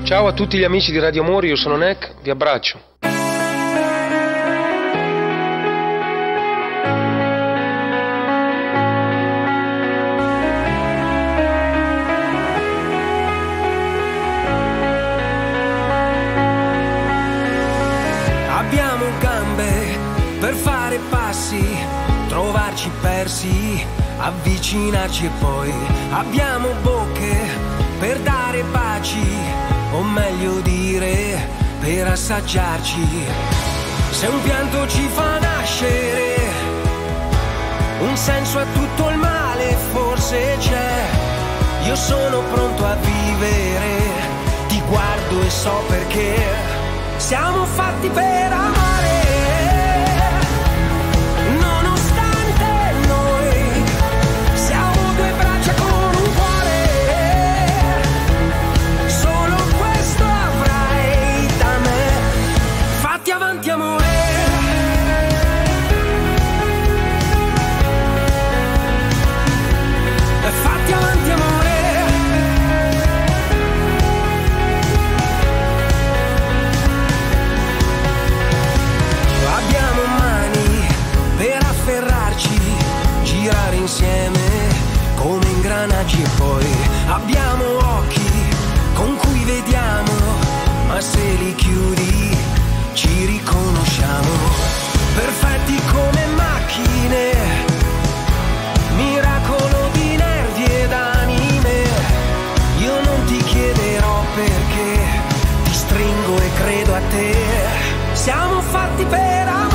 Ciao a tutti gli amici di Radio Amore, io sono Neck, vi abbraccio. Abbiamo gambe per fare passi, trovarci persi, avvicinarci e poi abbiamo bocche per dare baci, o meglio dire per assaggiarci. Se un pianto ci fa nascere, un senso a tutto il male forse c'è. Io sono pronto a vivere, ti guardo e so perché. Siamo fatti per amare, nonostante noi siamo due braccia con un cuore. Solo questo avrai da me. Fatti avanti amore. Fatti avanti amore. Girare insieme come ingranaggi e poi abbiamo occhi con cui vediamo, ma se li chiudi ci riconosciamo. Perfetti come macchine, miracolo di nervi ed anime. Io non ti chiederò perché, ti stringo e credo a te. Siamo fatti per amare.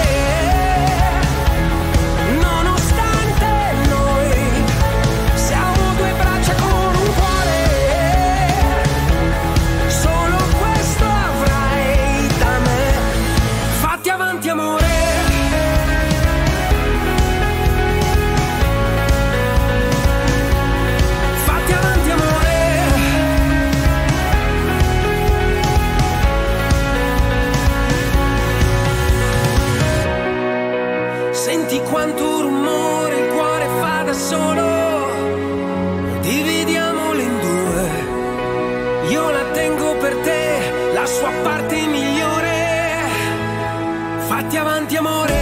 Quanto rumore il cuore fa da solo, dividiamolo in due. Io la tengo per te, la sua parte migliore. Fatti avanti amore.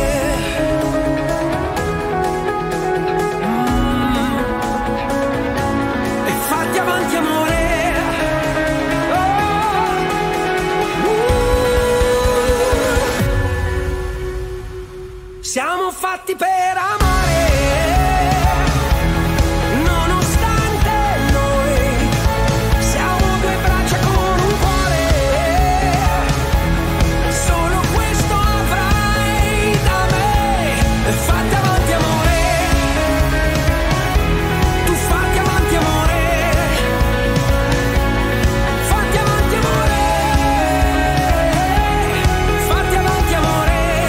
E fatti avanti amore. Siamo fatti per amare, nonostante noi siamo due braccia con un cuore. Solo questo avrai da me. E fatti avanti amore, tu fatti avanti amore, fatti avanti amore, fatti avanti amore.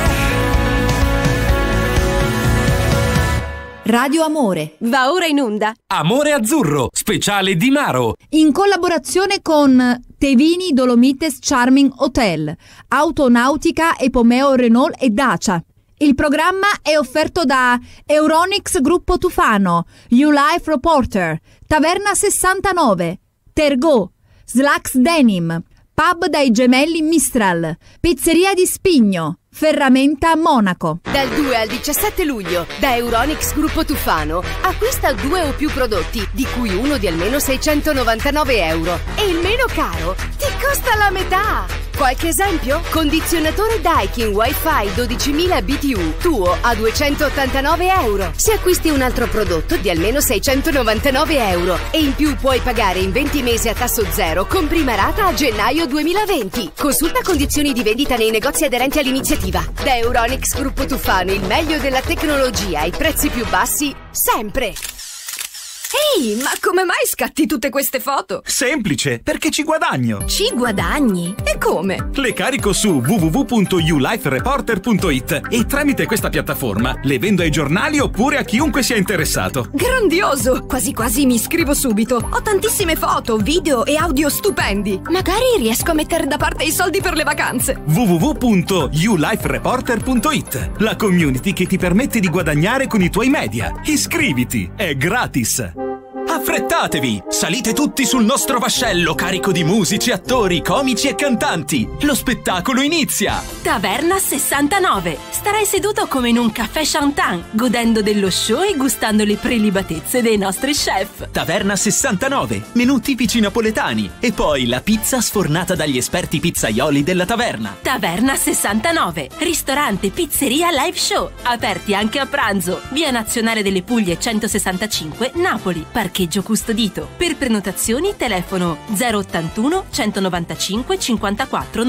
Radio Amore va ora in onda Amore Azzurro, speciale Di Maro, in collaborazione con Tevini Dolomites Charming Hotel, Autonautica, Epomeo Renault e Dacia. Il programma è offerto da Euronics Gruppo Tufano, U-Life Reporter, Taverna 69, Tergo, Slacks Denim, Pub dai Gemelli Mistral, Pizzeria di Spigno, Ferramenta Monaco. Dal 2 al 17 luglio da Euronics Gruppo Tufano acquista 2 o più prodotti di cui uno di almeno €699 e il meno caro ti costa la metà. Qualche esempio? Condizionatore Daikin Wi-Fi 12.000 BTU tuo a €289. Se acquisti un altro prodotto di almeno €699 e in più puoi pagare in 20 mesi a tasso zero con prima rata a gennaio 2020. Consulta condizioni di vendita nei negozi aderenti all'iniziativa. Da Euronics Gruppo Tufano il meglio della tecnologia ai prezzi più bassi sempre. Ehi, ma come mai scatti tutte queste foto? Semplice, perché ci guadagno. Ci guadagni? E come? Le carico su www.ulifereporter.it e tramite questa piattaforma le vendo ai giornali oppure a chiunque sia interessato. Grandioso! Quasi quasi mi iscrivo subito. Ho tantissime foto, video e audio stupendi. Magari riesco a mettere da parte i soldi per le vacanze. www.ulifereporter.it, la community che ti permette di guadagnare con i tuoi media. Iscriviti, è gratis. Affrettatevi! Salite tutti sul nostro vascello carico di musici, attori, comici e cantanti. Lo spettacolo inizia! Taverna 69. Starai seduto come in un caffè Chantan, godendo dello show e gustando le prelibatezze dei nostri chef. Taverna 69. Menù tipici napoletani. E poi la pizza sfornata dagli esperti pizzaioli della taverna. Taverna 69. Ristorante, pizzeria, live show. Aperti anche a pranzo. Via Nazionale delle Puglie 165, Napoli. Parcheggio custodito. Per prenotazioni telefono 081 195 54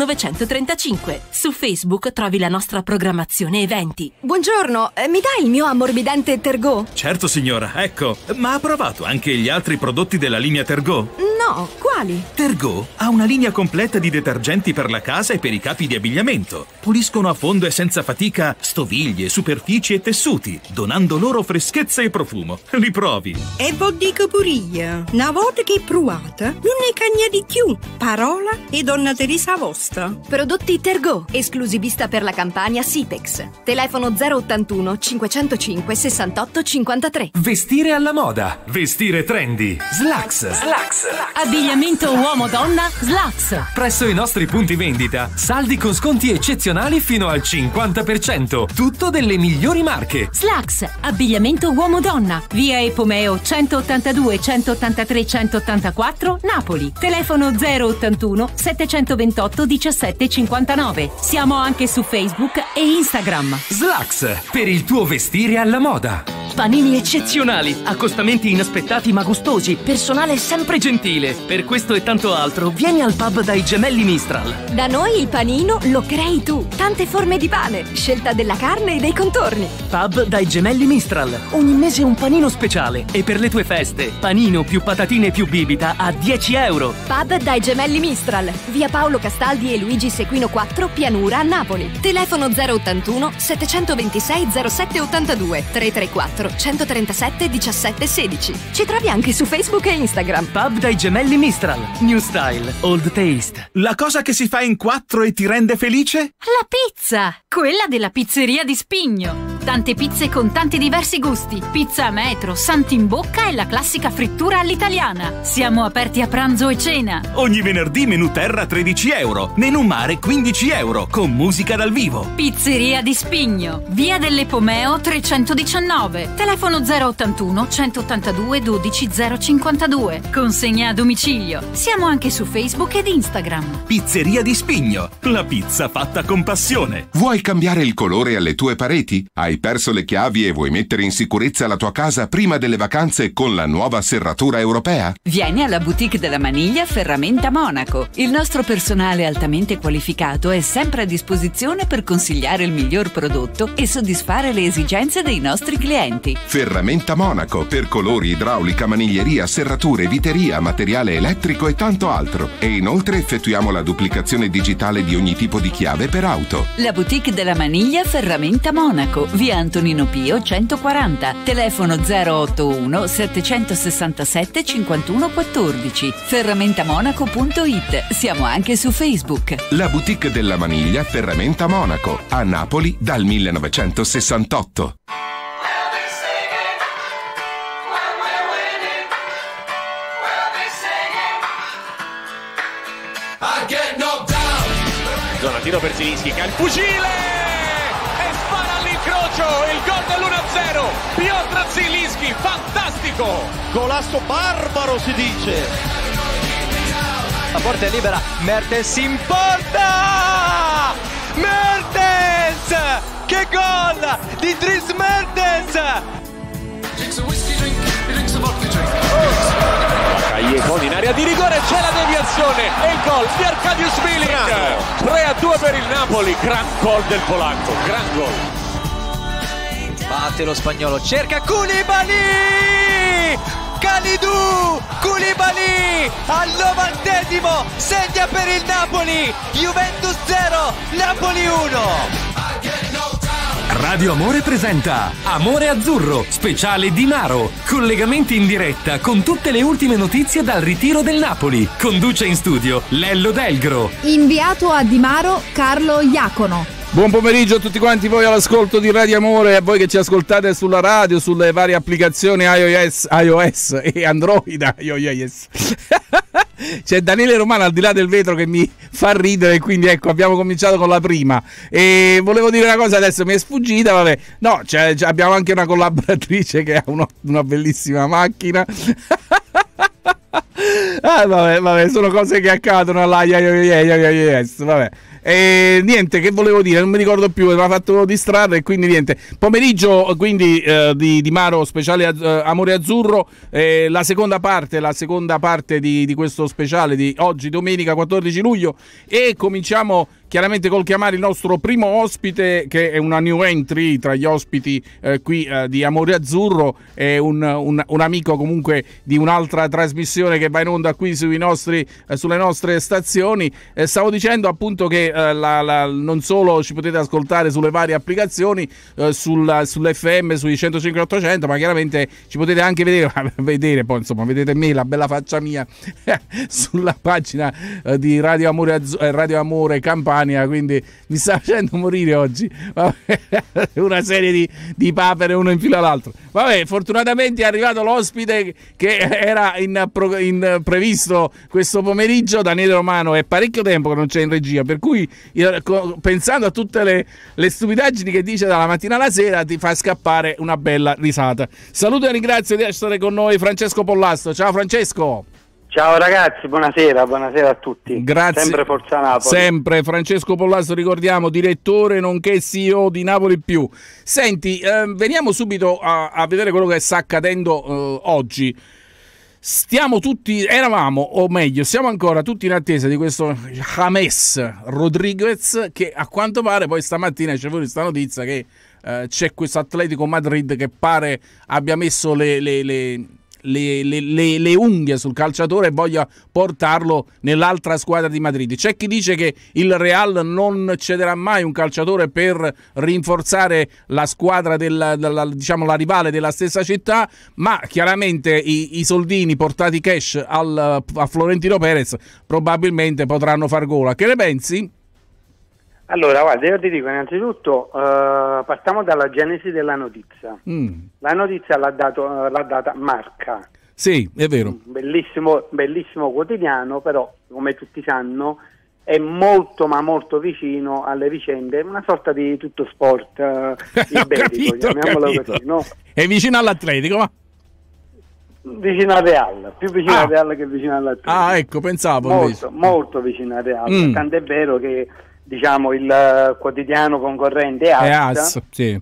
935. Su Facebook trovi la nostra programmazione eventi. Buongiorno, mi dai il mio ammorbidente Tergo? Certo signora, ecco. Ma ha provato anche gli altri prodotti della linea Tergo? No, quali? Tergo ha una linea completa di detergenti per la casa e per i capi di abbigliamento. Puliscono a fondo e senza fatica stoviglie, superfici e tessuti, donando loro freschezza e profumo. Li provi. E vi dico pure io, una volta che provate, non ne cagna di più. Parola e donna Teresa vostra. Prodotti Tergo, esclusivista per la Campania Sipex. Telefono 081 505 68 53. Vestire alla moda. Vestire trendy. Slacks. Abbigliamento uomo-donna Slacks. Presso i nostri punti vendita, saldi con sconti eccezionali fino al 50%. Tutto delle migliori marche. Slacks, abbigliamento uomo-donna. Via Epomeo 182 183 184, Napoli. Telefono 081 728 17 59. Siamo anche su Facebook e Instagram. Slacks, per il tuo vestire alla moda. Panini eccezionali, accostamenti inaspettati ma gustosi, personale sempre gentile. Per questo e tanto altro, vieni al pub dai Gemelli Mistral. Da noi il panino lo crei tu. Tante forme di pane, scelta della carne e dei contorni. Pub dai Gemelli Mistral. Ogni mese un panino speciale. E per le tue feste, panino più patatine più bibita a 10 euro. Pub dai Gemelli Mistral. Via Paolo Castaldi e Luigi Sequino 4, Pianura, Napoli. Telefono 081 726 0782 334 137 17 16. Ci trovi anche su Facebook e Instagram. Pub dai Gemelli Mistral. New style, old taste. La cosa che si fa in 4 e ti rende felice? La pizza! Quella della pizzeria di Spigno. Tante pizze con tanti diversi gusti. Pizza a metro, santi in bocca e la classica frittura all'italiana. Siamo aperti a pranzo e cena. Ogni venerdì menù terra 13 euro, menù mare 15 euro, con musica dal vivo. Pizzeria di Spigno, via dell'Epomeo 319. Telefono 081 182 12 052. Consegna a domicilio. Siamo anche su Facebook ed Instagram. Pizzeria di Spigno, la pizza fatta con passione. Vuoi cambiare il colore alle tue pareti? Hai perso le chiavi e vuoi mettere in sicurezza la tua casa prima delle vacanze con la nuova serratura europea? Vieni alla boutique della Maniglia Ferramenta Monaco. Il nostro personale altamente qualificato è sempre a disposizione per consigliare il miglior prodotto e soddisfare le esigenze dei nostri clienti. Ferramenta Monaco per colori, idraulica, maniglieria, serrature, viteria, materiale elettrico e tanto altro. E inoltre effettuiamo la duplicazione digitale di ogni tipo di chiave per auto. La boutique della Maniglia Ferramenta Monaco, via Antonino Pio 140, telefono 081 767 51 14, ferramentamonaco.it. Siamo anche su Facebook. La boutique della Maniglia Ferramenta Monaco, a Napoli dal 1968. Zona tiro per Zilinski, che ha il fucile e spara all'incrocio, il gol dell'1-0. Piotr Zilinski, fantastico, golasso barbaro si dice. La porta è libera, Mertens in porta, Mertens, che gol di Dries Mertens. Cagliecon in area di rigore, c'è la deviazione e il gol di Arkadiusz Milik. 3-2 per il Napoli, gran gol del polacco, gran gol. Batte lo spagnolo, cerca Koulibaly, Kalidou Koulibaly al 90° segna per il Napoli. Juventus 0, Napoli 1. Radio Amore presenta Amore Azzurro, speciale Di Maro. Collegamenti in diretta con tutte le ultime notizie dal ritiro del Napoli. Conduce in studio Lello Delgro. Inviato a Di Maro Carlo Iacono. Buon pomeriggio a tutti quanti voi all'ascolto di Radio Amore, a voi che ci ascoltate sulla radio, sulle varie applicazioni iOS e Android. iOS. C'è Daniele Romano al di là del vetro che mi fa ridere, quindi ecco, abbiamo cominciato con la prima. E volevo dire una cosa, adesso mi è sfuggita, vabbè. No, abbiamo anche una collaboratrice che ha una bellissima macchina. Vabbè, sono cose che accadono all'iOS, vabbè. E niente, che volevo dire, non mi ricordo più, mi ha fatto distrarre, e quindi niente. Pomeriggio quindi di Maro speciale Amore Azzurro, la seconda parte di questo speciale di oggi, domenica 14 luglio, e cominciamo chiaramente col chiamare il nostro primo ospite, che è una new entry tra gli ospiti qui di Amore Azzurro, è un amico comunque di un'altra trasmissione che va in onda qui sulle nostre stazioni. Stavo dicendo appunto che non solo ci potete ascoltare sulle varie applicazioni, sull'FM, sui 105.800, ma chiaramente ci potete anche vedere, poi insomma vedete me, la bella faccia mia sulla pagina di Radio Amore Campania. Quindi mi sta facendo morire oggi. Una serie di papere uno in fila all'altro. Vabbè, fortunatamente è arrivato l'ospite che era in previsto questo pomeriggio. Daniele Romano, è parecchio tempo che non c'è in regia, per cui pensando a tutte le stupidaggini che dice dalla mattina alla sera ti fa scappare una bella risata. Saluto e ringrazio di essere con noi Francesco Pollasto. Ciao Francesco. Ciao ragazzi, buonasera a tutti. Grazie. Sempre Forza Napoli. Sempre Francesco Pollasto, ricordiamo, direttore nonché CEO di Napoli Più. Senti, veniamo subito a vedere quello che sta accadendo oggi. Eravamo, o meglio, siamo ancora tutti in attesa di questo James Rodriguez, che a quanto pare poi stamattina c'è fuori questa notizia che c'è questo Atletico Madrid che pare abbia messo le unghie sul calciatore e voglia portarlo nell'altra squadra di Madrid. C'è chi dice che il Real non cederà mai un calciatore per rinforzare la squadra diciamo la rivale della stessa città, ma chiaramente i soldini portati cash a Florentino Perez probabilmente potranno far gola. Che ne pensi? Allora, guarda, io ti dico innanzitutto, partiamo dalla genesi della notizia. La notizia l'ha data Marca. Sì, è vero. Bellissimo quotidiano, però, come tutti sanno, è molto ma molto vicino alle vicende, una sorta di tutto sport iberico, chiamiamolo così, no? È vicino all'Atletico, ma? Vicino al Real, più vicino al Real che vicino all'Atletico. Ah, ecco, pensavo. Molto vicino al Real, tant'è vero che diciamo il quotidiano concorrente AS, sì.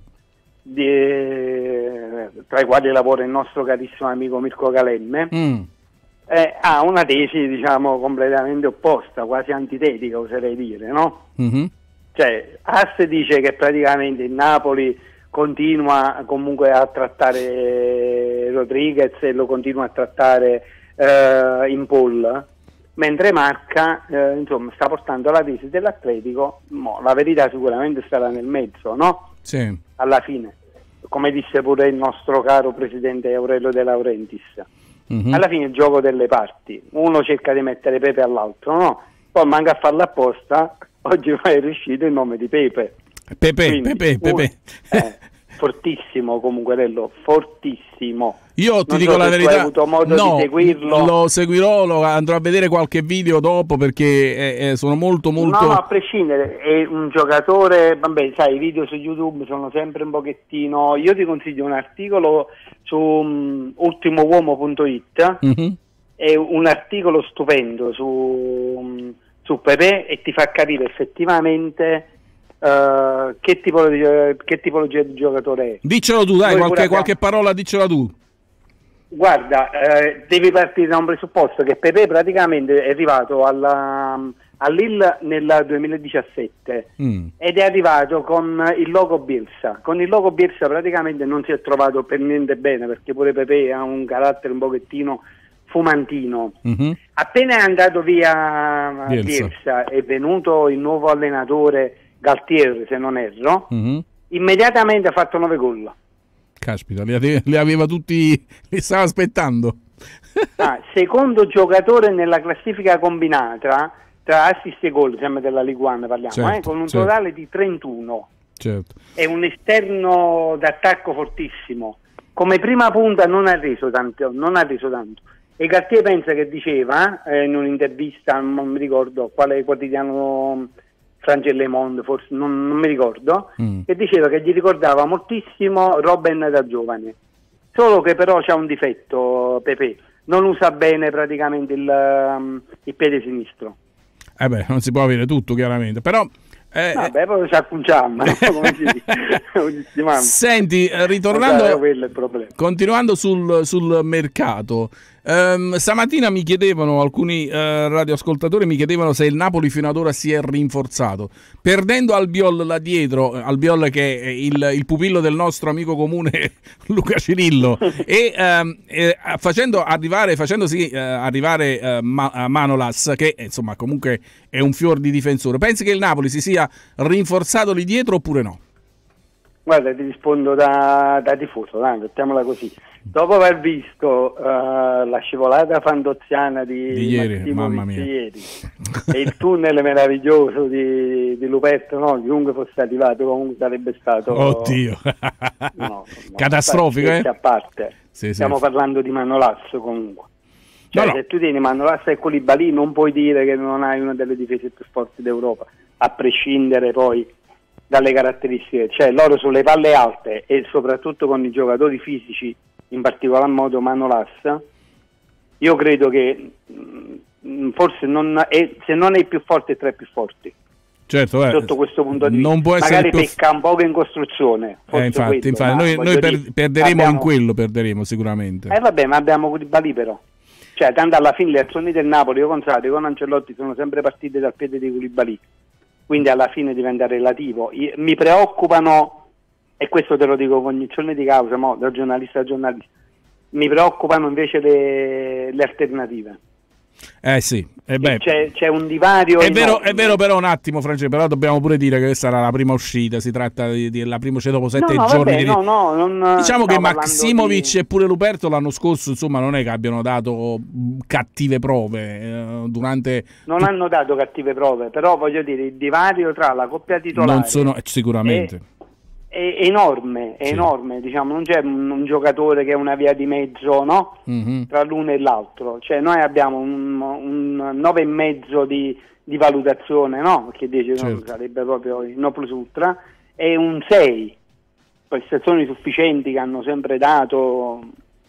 Tra i quali lavora il nostro carissimo amico Mirko Calemme, ha una tesi diciamo completamente opposta, quasi antitetica oserei dire, no? Cioè AS dice che praticamente il Napoli continua comunque a trattare Rodriguez e lo continua a trattare in poll, mentre Marca insomma sta portando la tesi dell'Atletico. La verità sicuramente starà nel mezzo, no? Sì. Alla fine, come disse pure il nostro caro presidente Aurelio De Laurentiis, alla fine il gioco delle parti, uno cerca di mettere Pepe all'altro, no? Poi manca a farlo apposta, oggi è riuscito il nome di Pepe. Pepe. Fortissimo comunque Rello, fortissimo. Io ti dico la verità, hai avuto modo di seguirlo. Lo seguirò, andrò a vedere qualche video dopo perché sono molto No, a prescindere, è un giocatore, vabbè, sai, i video su YouTube sono sempre un pochettino. Io ti consiglio un articolo su ultimouomo.it, è un articolo stupendo su Pepe e ti fa capire effettivamente che tipologia di giocatore è. Diccelo tu, dai, qualche parola, diccela tu. Guarda, devi partire da un presupposto che Pepe praticamente è arrivato all'Ill nel 2017 ed è arrivato con il logo Bielsa. Con il logo Bielsa praticamente non si è trovato per niente bene, perché pure Pepe ha un carattere un pochettino fumantino. Appena è andato via Bielsa, è venuto il nuovo allenatore Galtier, se non erro, immediatamente ha fatto 9 gol. Caspita, li aveva tutti, li stava aspettando. Secondo giocatore nella classifica combinata, tra assist e gol, sempre della Ligue 1 parliamo, Certo, con un certo. totale di 31. Certo. È un esterno d'attacco fortissimo. Come prima punta non ha reso tanto. E Galtier pensa che diceva in un'intervista, non mi ricordo quale quotidiano francese, Le Monde, forse non mi ricordo, che diceva che gli ricordava moltissimo Robben da giovane. Solo che però c'ha un difetto, Pepe, non usa bene praticamente il piede sinistro. Non si può avere tutto, chiaramente, però vabbè, poi ci acconciamo, come si dice. Senti, ritornando, continuando sul mercato, stamattina mi chiedevano alcuni radioascoltatori, mi chiedevano se il Napoli fino ad ora si è rinforzato, perdendo Albiol là dietro, Albiol che è il pupillo del nostro amico comune Luca Cirillo, e facendosi arrivare Manolas, che insomma comunque è un fior di difensore. Pensi che il Napoli si sia rinforzato lì dietro oppure no? Guarda, ti rispondo da tifoso, mettiamola così. Dopo aver visto la scivolata fandoziana di ieri, mamma mia, ieri, e il tunnel meraviglioso di Luperto, no? Chiunque fosse arrivato comunque sarebbe stato oddio catastrofico, a parte. Stiamo parlando di Manolas comunque. Cioè, se tu tieni Manolas e Koulibaly non puoi dire che non hai una delle difese più forti d'Europa, a prescindere poi dalle caratteristiche. Cioè, loro sulle palle alte e soprattutto con i giocatori fisici, in particolar modo Manolas, io credo che forse se non è il più forte, è tra i più forti. Certo, sotto questo punto di vista. Non può essere magari pecca un poco in costruzione. Infatti, noi perderemo in quello, perderemo sicuramente. Vabbè, ma abbiamo Koulibaly però. Cioè, tanto alla fine le azioni del Napoli, io con Ancelotti sono sempre partite dal piede di Koulibaly. Quindi alla fine diventa relativo. Mi preoccupano, e questo te lo dico con cognizione di causa, da giornalista a giornalista, mi preoccupano invece le alternative. Sì, c'è un divario. È vero, però un attimo, Francesco, però dobbiamo pure dire che questa era la prima uscita, si tratta la prima uscita dopo 7 giorni. Diciamo che Maksimovic e pure Luperto l'anno scorso, insomma, non è che abbiano dato cattive prove durante. Non hanno dato cattive prove, però voglio dire, il divario tra la coppia titolare non sono sicuramente. È enorme, diciamo, non c'è un giocatore che è una via di mezzo, no? Tra l'uno e l'altro. Cioè noi abbiamo un 9,5 di valutazione, no? Che dice sarebbe proprio il no plus ultra, e un 6, prestazioni sufficienti che hanno sempre dato.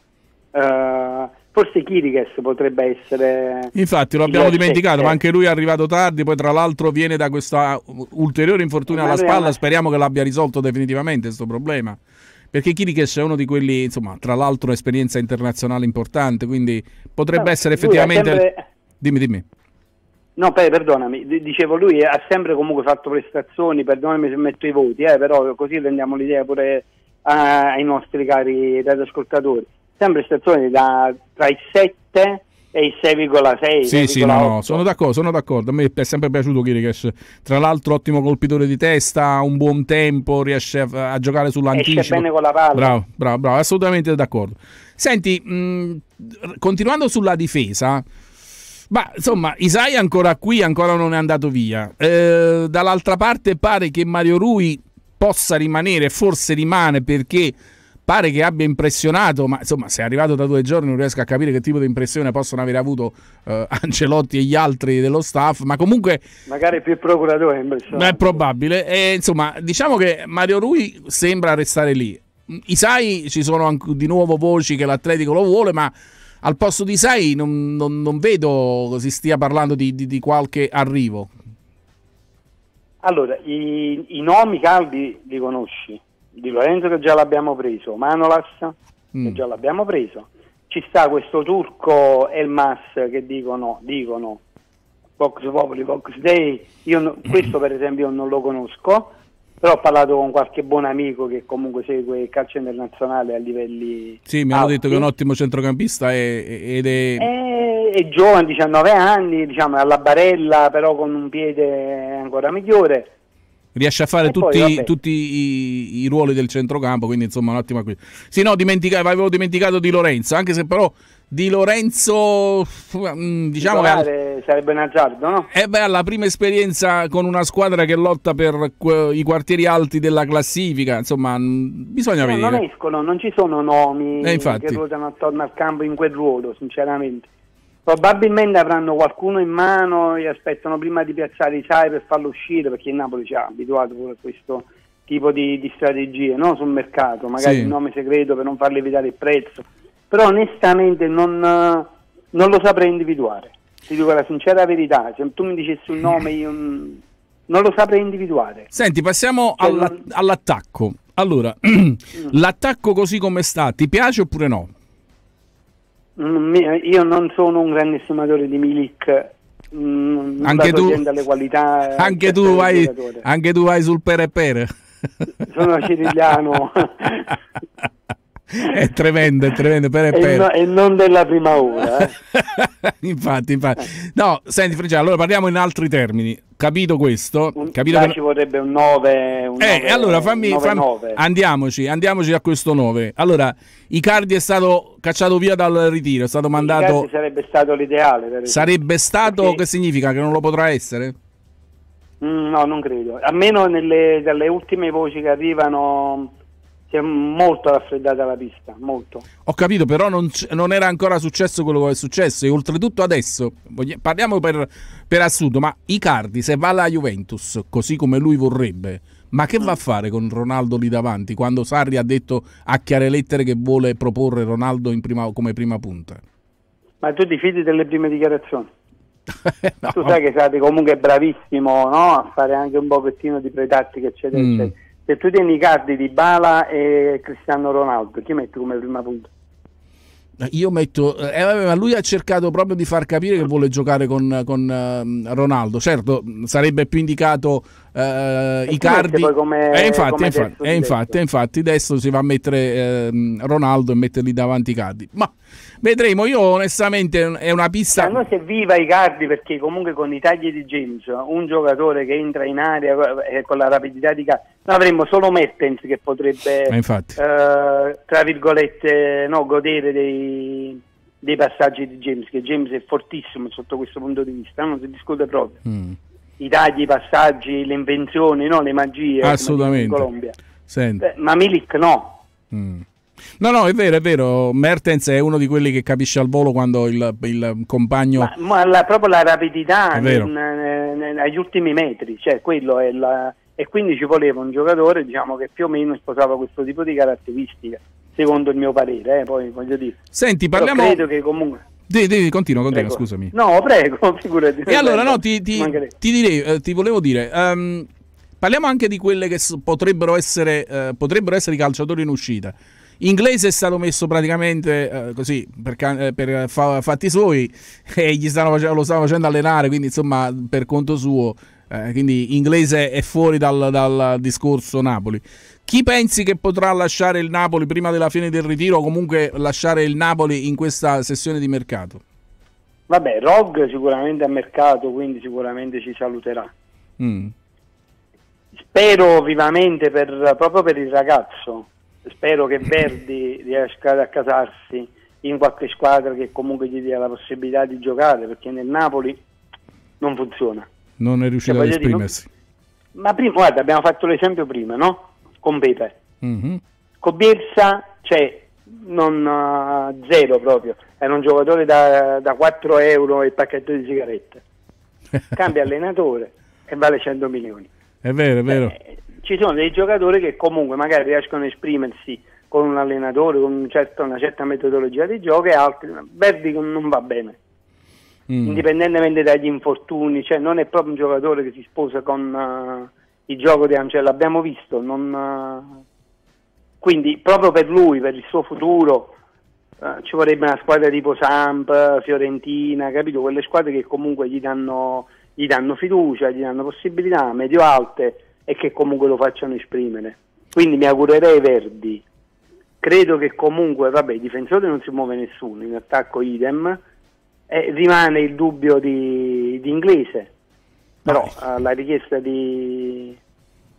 Forse Chiriches potrebbe essere. Infatti lo abbiamo dimenticato, ma anche lui è arrivato tardi, poi tra l'altro viene da questa ulteriore infortunio alla spalla. Speriamo che l'abbia risolto definitivamente questo problema, perché Chiriches è uno di quelli, insomma, tra l'altro esperienza internazionale importante, quindi potrebbe essere effettivamente dimmi. No, perdonami, dicevo, lui ha sempre comunque fatto prestazioni, perdonami se metto i voti, però così rendiamo l'idea pure ai nostri cari radioascoltatori. Sempre prestazioni tra i 7 e i 6,6. Sì, no, sono d'accordo. A me è sempre piaciuto Chiriches. Tra l'altro ottimo colpitore di testa, un buon tempo, riesce a giocare sull'anticipo. Esce bene con la palla. Bravo, assolutamente d'accordo. Senti, continuando sulla difesa, insomma, Isai ancora qui, ancora non è andato via. Dall'altra parte pare che Mario Rui possa rimanere, forse rimane, perché pare che abbia impressionato, ma insomma, se è arrivato da 2 giorni non riesco a capire che tipo di impressione possono aver avuto Ancelotti e gli altri dello staff, ma comunque magari più il procuratore è probabile. Insomma, diciamo che Mario Rui sembra restare lì. Isai, ci sono anche di nuovo voci che l'Atletico lo vuole, ma al posto di Isai non vedo si stia parlando di qualche arrivo. Allora, i nomi caldi li conosci. Di Lorenzo che già l'abbiamo preso, Manolas che già l'abbiamo preso, ci sta questo turco Elmas che dicono Vox Populi, Vox Dei, questo per esempio non lo conosco, però ho parlato con qualche buon amico che comunque segue il calcio internazionale a livelli mi hanno detto che è un ottimo centrocampista ed è giovane, 19 anni, diciamo, alla barella, però con un piede ancora migliore. Riesce a fare tutti i ruoli del centrocampo, quindi insomma un attimo acquisto. Sì, no, avevo dimenticato Di Lorenzo, anche se però Di Lorenzo diciamo che sarebbe un azzardo, no? La prima esperienza con una squadra che lotta per i quartieri alti della classifica, insomma bisogna vedere. Non escono, non ci sono nomi infatti, che ruotano attorno al campo in quel ruolo, sinceramente. Probabilmente avranno qualcuno in mano e aspettano prima di piazzare i SAI per farlo uscire, perché il Napoli ci ha abituato pure a questo tipo di strategie, no? Sul mercato, magari il nome segreto per non farle evitare il prezzo, però onestamente non lo saprei individuare, ti dico la sincera verità. Se tu mi dicessi un nome io non lo saprei individuare. Senti, passiamo all'attacco. Allora, l'attacco così come sta, ti piace oppure no? Io non sono un grande estimatore di Milik, anche tu, alle qualità, anche tu vai sul pere. Sono ciriliano. È tremendo pere. E non della prima ora. Infatti. No, senti Francesco, allora parliamo in altri termini. Capito questo? Ci vorrebbe un 9. Allora andiamoci a questo 9. Allora, Icardi è stato cacciato via dal ritiro, è stato mandato. Icardi sarebbe stato l'ideale. Sarebbe stato, perché... Che significa? Che non lo potrà essere? No, non credo. Almeno dalle ultime voci che arrivano si è molto raffreddata la pista, molto. Ho capito, però non era ancora successo quello che è successo, e oltretutto adesso, parliamo per assunto, ma Icardi se va alla Juventus, così come lui vorrebbe, ma che va a fare con Ronaldo lì davanti, quando Sarri ha detto a chiare lettere che vuole proporre Ronaldo come prima punta? Ma tu ti fidi delle prime dichiarazioni? No. Tu sai che Sarri comunque è bravissimo, no? A fare anche un pochettino di pretattica, eccetera, eccetera. Se tu tieni Icardi, Dybala e Cristiano Ronaldo, chi metti come prima punta? Io metto, ma lui ha cercato proprio di far capire che vuole giocare con Ronaldo. Certo, sarebbe più indicato Icardi. Infatti adesso si va a mettere Ronaldo e metterli davanti Icardi. Ma vedremo, io onestamente è una pista. A noi serviva Icardi perché comunque con i tagli di James, un giocatore che entra in area con la rapidità di Icardi, noi avremmo solo Mertens che potrebbe tra virgolette godere dei passaggi di James, che James è fortissimo sotto questo punto di vista, non si discute proprio. I tagli, i passaggi, le invenzioni, le magie, assolutamente, in Colombia. Ma Milik no. No, è vero, Mertens è uno di quelli che capisce al volo quando il compagno... Ma proprio la rapidità agli ultimi metri, cioè quello è e quindi ci voleva un giocatore, diciamo, che più o meno sposava questo tipo di caratteristiche, secondo il mio parere, poi voglio dire. Senti, parliamo... Però credo che comunque... Continua, scusami. No, prego, figurati. E allora, ti volevo dire... parliamo anche di quelle che potrebbero essere i calciatori in uscita. Inglese è stato messo praticamente così per fatti suoi e lo stava facendo allenare, quindi insomma per conto suo, quindi Inglese è fuori dal discorso Napoli. Chi pensi che potrà lasciare il Napoli prima della fine del ritiro, o comunque lasciare il Napoli in questa sessione di mercato? Vabbè, Rog sicuramente a mercato, quindi sicuramente ci saluterà. Spero vivamente proprio per il ragazzo. Spero che Verdi riesca ad accasarsi in qualche squadra che comunque gli dia la possibilità di giocare, perché nel Napoli non funziona. Non è riuscito ad esprimersi. Ma prima, guarda, abbiamo fatto l'esempio prima, no? Con Pepe. Con Bielsa, zero proprio. Era un giocatore da 4 euro il pacchetto di sigarette. Cambia allenatore e vale 100 milioni. È vero. Ci sono dei giocatori che comunque magari riescono a esprimersi con un allenatore, con una certa metodologia di gioco, e altri. Verdi non va bene, indipendentemente dagli infortuni, non è proprio un giocatore che si sposa con il gioco di Ancelotti, l'abbiamo visto, quindi proprio per lui, per il suo futuro, ci vorrebbe una squadra tipo Samp, Fiorentina, capito? Quelle squadre che comunque gli danno fiducia, gli danno possibilità medio-alte e che comunque lo facciano esprimere. Quindi mi augurerei Verdi. Credo che comunque, i difensori non si muove nessuno, in attacco idem, rimane il dubbio di Inglese, però la richiesta di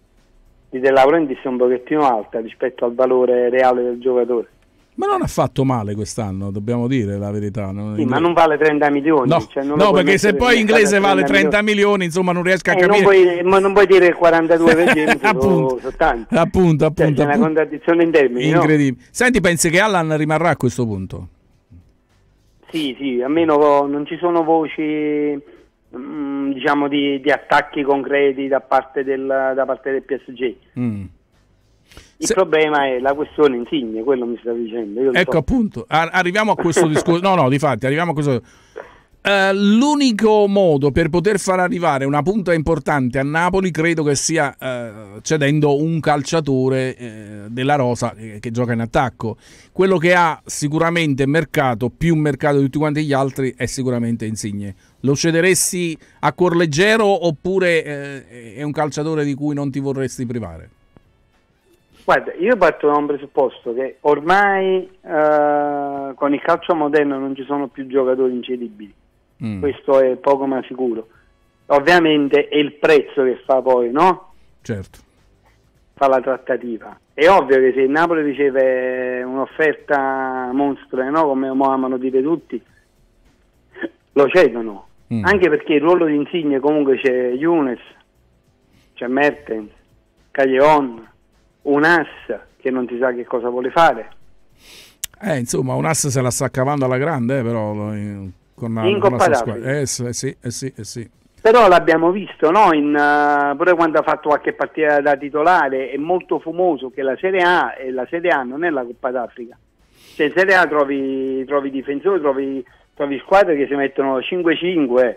De Laurentiis è un pochettino alta rispetto al valore reale del giocatore. Ma non ha fatto male quest'anno, dobbiamo dire la verità. Sì, ma non vale 30 milioni. No, cioè non no, perché se poi inglese vale 30 milioni, insomma non riesco a capire. Non puoi dire 42 per James appunto, su tanti. Appunto. C'è una contraddizione in termini. Incredibile. No? Senti, pensi che Allan rimarrà a questo punto? Sì, almeno non ci sono voci, diciamo, di attacchi concreti da parte del PSG. Il problema è la questione Insigne, quello mi sta dicendo. Ecco, appunto, arriviamo a questo discorso. No, difatti, arriviamo a questo. L'unico modo per poter far arrivare una punta importante a Napoli credo che sia cedendo un calciatore della rosa che gioca in attacco. Quello che ha sicuramente più mercato di tutti quanti gli altri è sicuramente Insigne. Lo cederesti a cuor leggero oppure è un calciatore di cui non ti vorresti privare? Guarda, io parto da un presupposto che ormai con il calcio moderno non ci sono più giocatori incedibili. Questo è poco ma sicuro. Ovviamente è il prezzo che fa poi, no? Certo. Fa la trattativa. È ovvio che se il Napoli riceve un'offerta monstra, no? Come amano dire tutti, lo cedono. Anche perché il ruolo di Insigne comunque c'è Younes, c'è Mertens, Callejon, un ass che non si sa che cosa vuole fare. Insomma, un ass se la sta cavando alla grande, però con in Coppa d'Africa. Sì. Però l'abbiamo visto, no? Pure quando ha fatto qualche partita da titolare, è molto fumoso che la Serie A, e la Serie A non è la Coppa d'Africa. Cioè in Serie A trovi difensori, trovi squadre che si mettono 5-5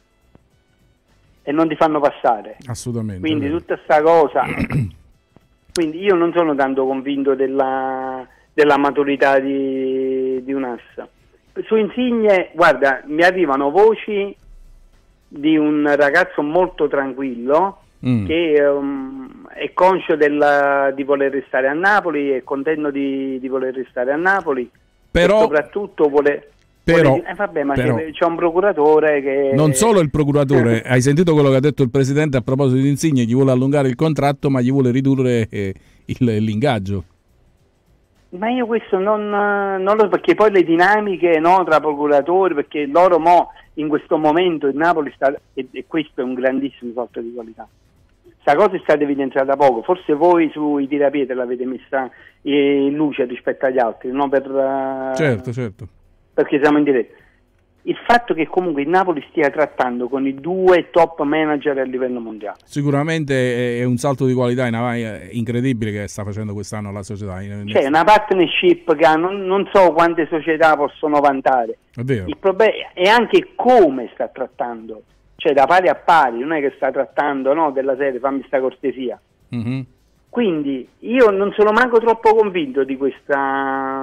e non ti fanno passare. Assolutamente. Quindi tutta sta cosa. Quindi io non sono tanto convinto della maturità di un ass. Su Insigne, guarda, mi arrivano voci di un ragazzo molto tranquillo che è conscio di voler restare a Napoli, è contento di voler restare a Napoli, però e soprattutto vabbè, ma c'è un procuratore che... Non solo il procuratore, hai sentito quello che ha detto il presidente a proposito di Insigne, gli vuole allungare il contratto ma gli vuole ridurre l'ingaggio. Ma io questo non lo so, perché poi le dinamiche, no, tra procuratori, perché loro in questo momento il Napoli sta, e questo è un grandissimo salto di qualità. Sta cosa è stata evidenziata poco, forse voi sui tirapiede l'avete messa in luce rispetto agli altri, no? Certo. Perché siamo in diretta. Il fatto che comunque il Napoli stia trattando con i due top manager a livello mondiale. Sicuramente è un salto di qualità incredibile che sta facendo quest'anno la società. C'è una partnership che non so quante società possono vantare. È vero. Il problema è anche come sta trattando, cioè da pari a pari, non è che sta trattando, no, della serie fammi sta cortesia. Mm-hmm. Quindi io non sono manco troppo convinto di questa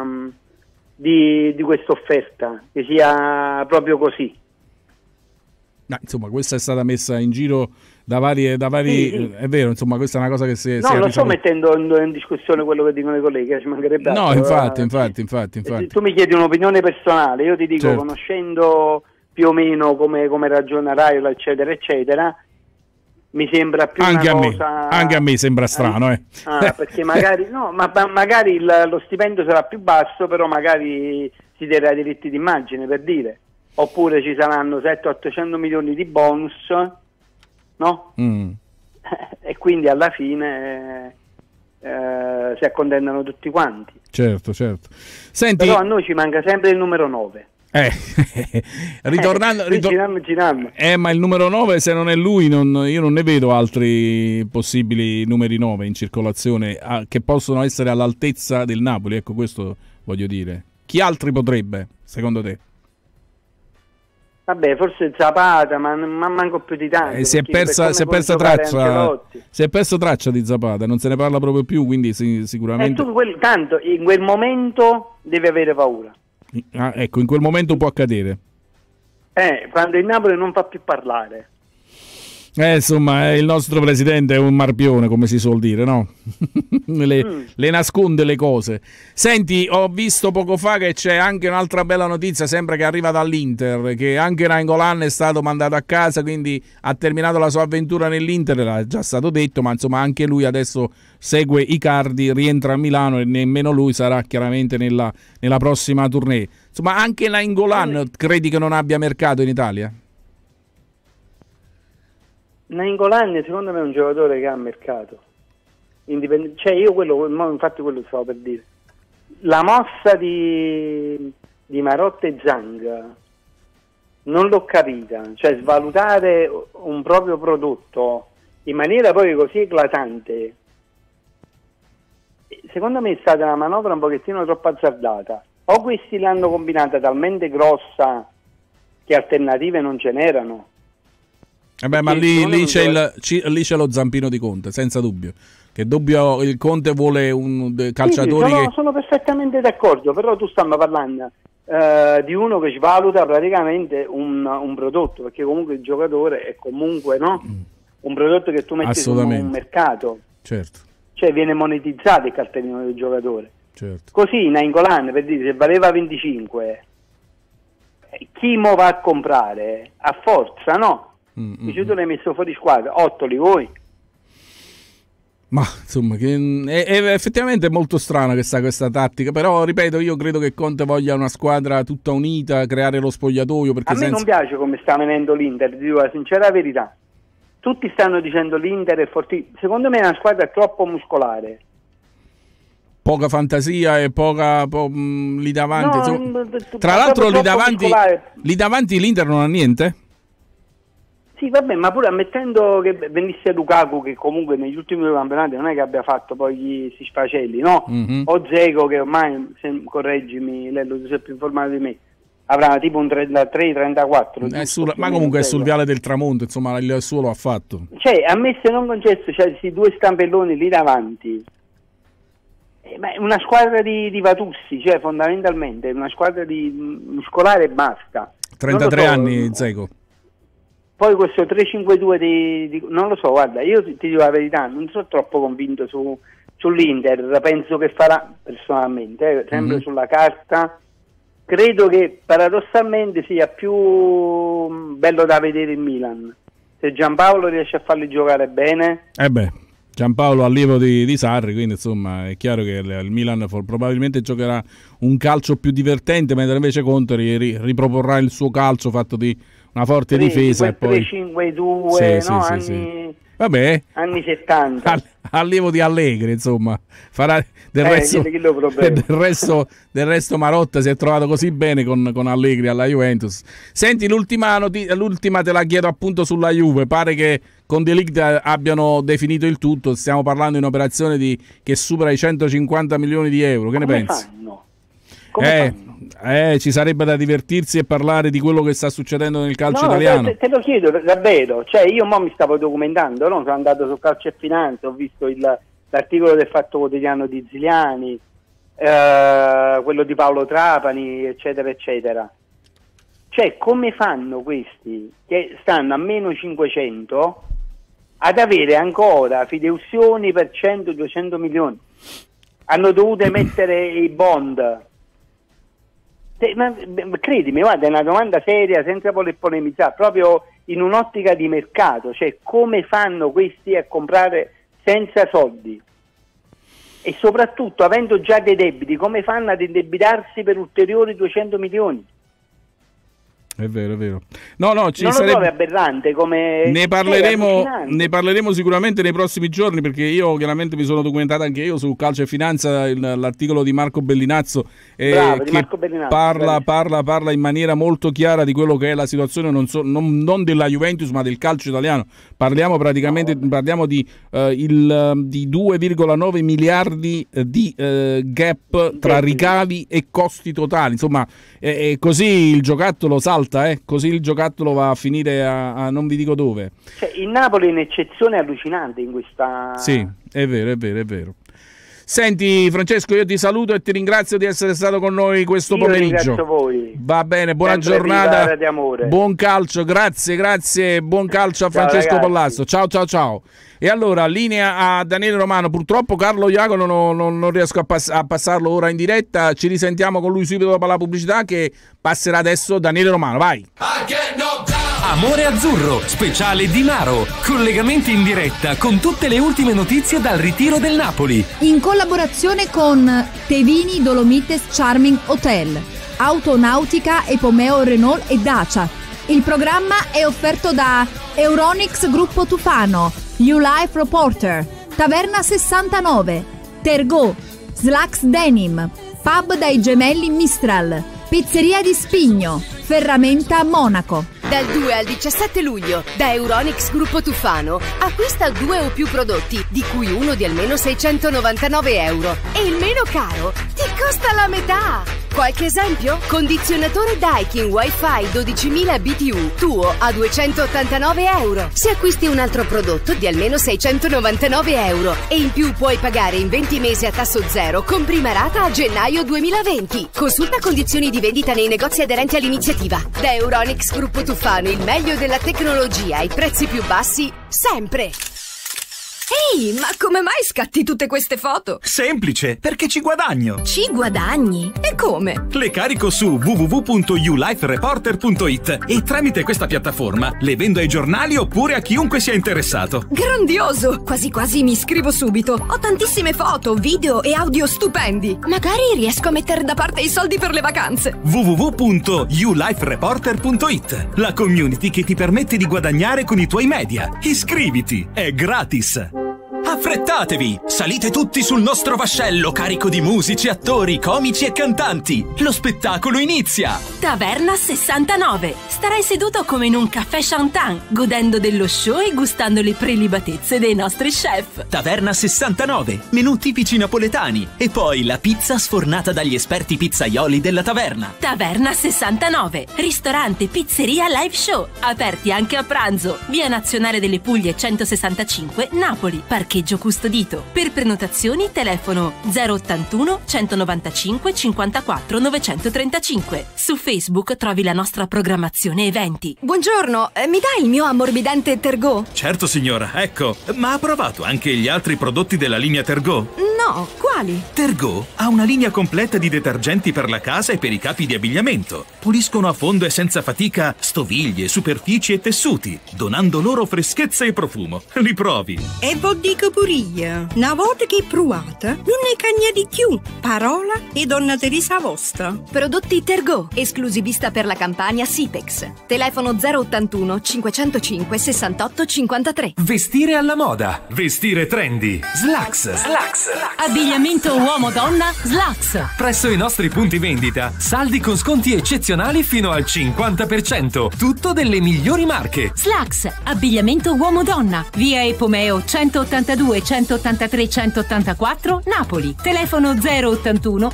offerta, che sia proprio così. No, insomma, questa è stata messa in giro da vari sì. È vero, insomma, questa è una cosa che si no, non sto mettendo in discussione quello che dicono i colleghi, ci mancherebbe altro. No, infatti. Tu mi chiedi un'opinione personale, io ti dico, certo, conoscendo più o meno come ragiona Raiola, eccetera, eccetera, mi sembra più anche una a cosa... Anche a me sembra strano, perché magari no, ma magari lo stipendio sarà più basso, però magari si darà diritti d'immagine, per dire. Oppure ci saranno 700-800 milioni di bonus, no? E quindi alla fine si accontentano tutti quanti. Certo. Senti, però a noi ci manca sempre il numero 9. Ritornando. Girando. Ma il numero 9, se non è lui, io non ne vedo altri possibili numeri 9 in circolazione che possono essere all'altezza del Napoli. Ecco, questo voglio dire. Chi altri potrebbe, secondo te? Vabbè, forse Zapata, ma manco più di tanto. Si è persa traccia di Zapata, non se ne parla proprio più, quindi sicuramente... tanto in quel momento devi avere paura. Ecco, in quel momento può accadere. Quando il Napoli non fa più parlare. Insomma, il nostro presidente è un marpione, come si suol dire, no? le nasconde le cose. Senti, ho visto poco fa che c'è anche un'altra bella notizia, sembra che arriva dall'Inter, che anche Nainggolan è stato mandato a casa, quindi ha terminato la sua avventura nell'Inter, era già stato detto, ma insomma anche lui adesso segue Icardi, rientra a Milano e nemmeno lui sarà chiaramente nella prossima tournée. Insomma, anche Nainggolan credi che non abbia mercato in Italia? Nainggolan secondo me è un giocatore che ha mercato, cioè io infatti quello stavo per dire, la mossa di Marotta e Zhang non l'ho capita, cioè svalutare un proprio prodotto in maniera poi così eclatante, secondo me è stata una manovra un pochettino troppo azzardata, o questi l'hanno combinata talmente grossa che alternative non ce n'erano. Ma lì c'è lo zampino di Conte, senza dubbio. Che il Conte vuole un calciatore che... Sono perfettamente d'accordo, però tu stiamo parlando di uno che svaluta praticamente un prodotto, perché comunque il giocatore è comunque un prodotto che tu metti su un mercato. Certo. Cioè viene monetizzato il cartellino del giocatore. Certo. Così Nainggolan, per dire, se valeva 25, chi mo va a comprare? A forza, no? Tu l'hai messo fuori squadra, 8 li vuoi? Ma insomma, è effettivamente molto strana questa tattica, però ripeto, io credo che Conte voglia una squadra tutta unita, creare lo spogliatoio, perché a me non piace come sta venendo l'Inter, ti dico la sincera verità. Tutti stanno dicendo l'Inter è fortissimo, secondo me è una squadra troppo muscolare, poca fantasia e poca lì davanti. No, tra l'altro lì davanti l'Inter non ha niente. Sì, vabbè, ma pure ammettendo che venisse Lukaku, che comunque negli ultimi 2 campionati non è che abbia fatto poi gli sfacelli, no? O Dzeko, che ormai, correggimi, Lello, tu sei più informato di me, avrà tipo un 33-34. Ma comunque è sul viale del tramonto, insomma, il suo lo ha fatto. Cioè, a me se non concesso, cioè, questi 2 stampelloni lì davanti, ma è una squadra di Vatussi, cioè fondamentalmente è una squadra di muscolare e basta. 33 anni, Dzeko. Poi questo 3-5-2 non lo so, guarda, io ti dico la verità, non sono troppo convinto sull'Inter, penso che farà personalmente, sempre sulla carta, credo che paradossalmente sia più bello da vedere il Milan, se Giampaolo riesce a farli giocare bene. Giampaolo allievo di Sarri, quindi insomma è chiaro che il Milan probabilmente giocherà un calcio più divertente, mentre invece Conte riproporrà il suo calcio fatto di una forte difesa e poi 3-5-2, vabbè, anni 70, allievo di Allegri, insomma, farà del resto Marotta si è trovato così bene con Allegri alla Juventus. Senti, l'ultima te la chiedo appunto sulla Juve, pare che con De Ligt abbiano definito il tutto, stiamo parlando di un'operazione che supera i 150 milioni di euro, che ne pensi? Come fanno? Ci sarebbe da divertirsi e parlare di quello che sta succedendo nel calcio italiano. Te lo chiedo davvero, cioè io mo mi stavo documentando, no? Sono andato su Calcio e Finanza, ho visto l'articolo del Fatto Quotidiano di Ziliani, quello di Paolo Trapani, eccetera eccetera. Cioè, come fanno questi che stanno a meno 500 ad avere ancora fideiussioni per 100-200 milioni? Hanno dovuto emettere i bond. Ma credimi, guarda, è una domanda seria, senza voler polemizzare, proprio in un'ottica di mercato, cioè come fanno questi a comprare senza soldi? E soprattutto, avendo già dei debiti, come fanno ad indebitarsi per ulteriori 200 milioni? È vero, è vero. No, ci non sarebbe... lo trovi aberrante come... Ne parleremo sicuramente nei prossimi giorni, perché io chiaramente mi sono documentato anche io su Calcio e Finanza, l'articolo di Marco Bellinazzo, Bravo, che Marco Bellinazzo, parla in maniera molto chiara di quello che è la situazione non della Juventus ma del calcio italiano. Parliamo di 2,9 miliardi di gap tra ricavi e costi totali, insomma, così il giocattolo salta. Così il giocattolo va a finire a non vi dico dove. Cioè, il Napoli è un'eccezione allucinante in questa... Sì, è vero. Senti Francesco, io ti saluto e ti ringrazio di essere stato con noi questo pomeriggio. Ringrazio voi. Va bene, buona Sempre giornata. di amore. Buon calcio, grazie, buon calcio a Francesco ragazzi. Pollasto. Ciao. E allora, linea a Daniele Romano. Purtroppo Carlo Iacono non riesco a passarlo ora in diretta. Ci risentiamo con lui subito dopo la pubblicità, che passerà adesso Daniele Romano. Vai! Amore Azzurro, speciale Di Maro. Collegamenti in diretta con tutte le ultime notizie dal ritiro del Napoli. In collaborazione con Tevini Dolomites Charming Hotel, Autonautica, Epomeo Renault e Dacia. Il programma è offerto da Euronics Gruppo Tufano, New Life Reporter, Taverna 69, Tergo, Slacks Denim, Pub dai Gemelli Mistral, Pizzeria di Spigno, Ferramenta Monaco. Dal 2 al 17 luglio, da Euronics Gruppo Tufano, acquista 2 o più prodotti, di cui uno di almeno 699 euro. E il meno caro ti costa la metà! Qualche esempio? Condizionatore Daikin Wi-Fi 12.000 BTU, tuo a 289 euro. Se acquisti un altro prodotto di almeno 699 euro. E in più puoi pagare in 20 mesi a tasso zero con prima rata a gennaio 2020. Consulta condizioni di vendita nei negozi aderenti all'iniziativa. Da Euronics Gruppo Tufano, il meglio della tecnologia ai prezzi più bassi, sempre! Ehi, ma come mai scatti tutte queste foto? Semplice, perché ci guadagno. Ci guadagni? E come? Le carico su www.ulifereporter.it e tramite questa piattaforma le vendo ai giornali oppure a chiunque sia interessato. Grandioso! Quasi quasi mi iscrivo subito. Ho tantissime foto, video e audio stupendi. Magari riesco a mettere da parte i soldi per le vacanze. www.ulifereporter.it, la community che ti permette di guadagnare con i tuoi media. Iscriviti, è gratis. Affrettatevi! Salite tutti sul nostro vascello carico di musici, attori, comici e cantanti. Lo spettacolo inizia! Taverna 69. Starai seduto come in un caffè Chantan, godendo dello show e gustando le prelibatezze dei nostri chef. Taverna 69. Menù tipici napoletani. E poi la pizza sfornata dagli esperti pizzaioli della taverna. Taverna 69. Ristorante, pizzeria, live show. Aperti anche a pranzo. Via Nazionale delle Puglie 165, Napoli. Parcheggio custodito. Per prenotazioni telefono 081 195 54 935. Su Facebook trovi la nostra programmazione eventi. Buongiorno, mi dai il mio ammorbidente Tergo? Certo signora, ecco. Ma ha provato anche gli altri prodotti della linea Tergo? No, quali? Tergo ha una linea completa di detergenti per la casa e per i capi di abbigliamento. Puliscono a fondo e senza fatica stoviglie, superfici e tessuti, donando loro freschezza e profumo. Li provi. E vo dico pure io, una volta che provate, non ne cagna di più. Parola e donna Teresa vostra. Prodotti Tergo, esclusivista per la Campania Sipex. Telefono 081 505 68 53. Vestire alla moda, vestire trendy. Slacks. Abbigliamento uomo-donna Slacks. Presso i nostri punti vendita, saldi con sconti eccezionali fino al 50%. Tutto delle migliori marche. Slacks, abbigliamento uomo-donna. Via Epomeo 182 183 184, Napoli. Telefono 081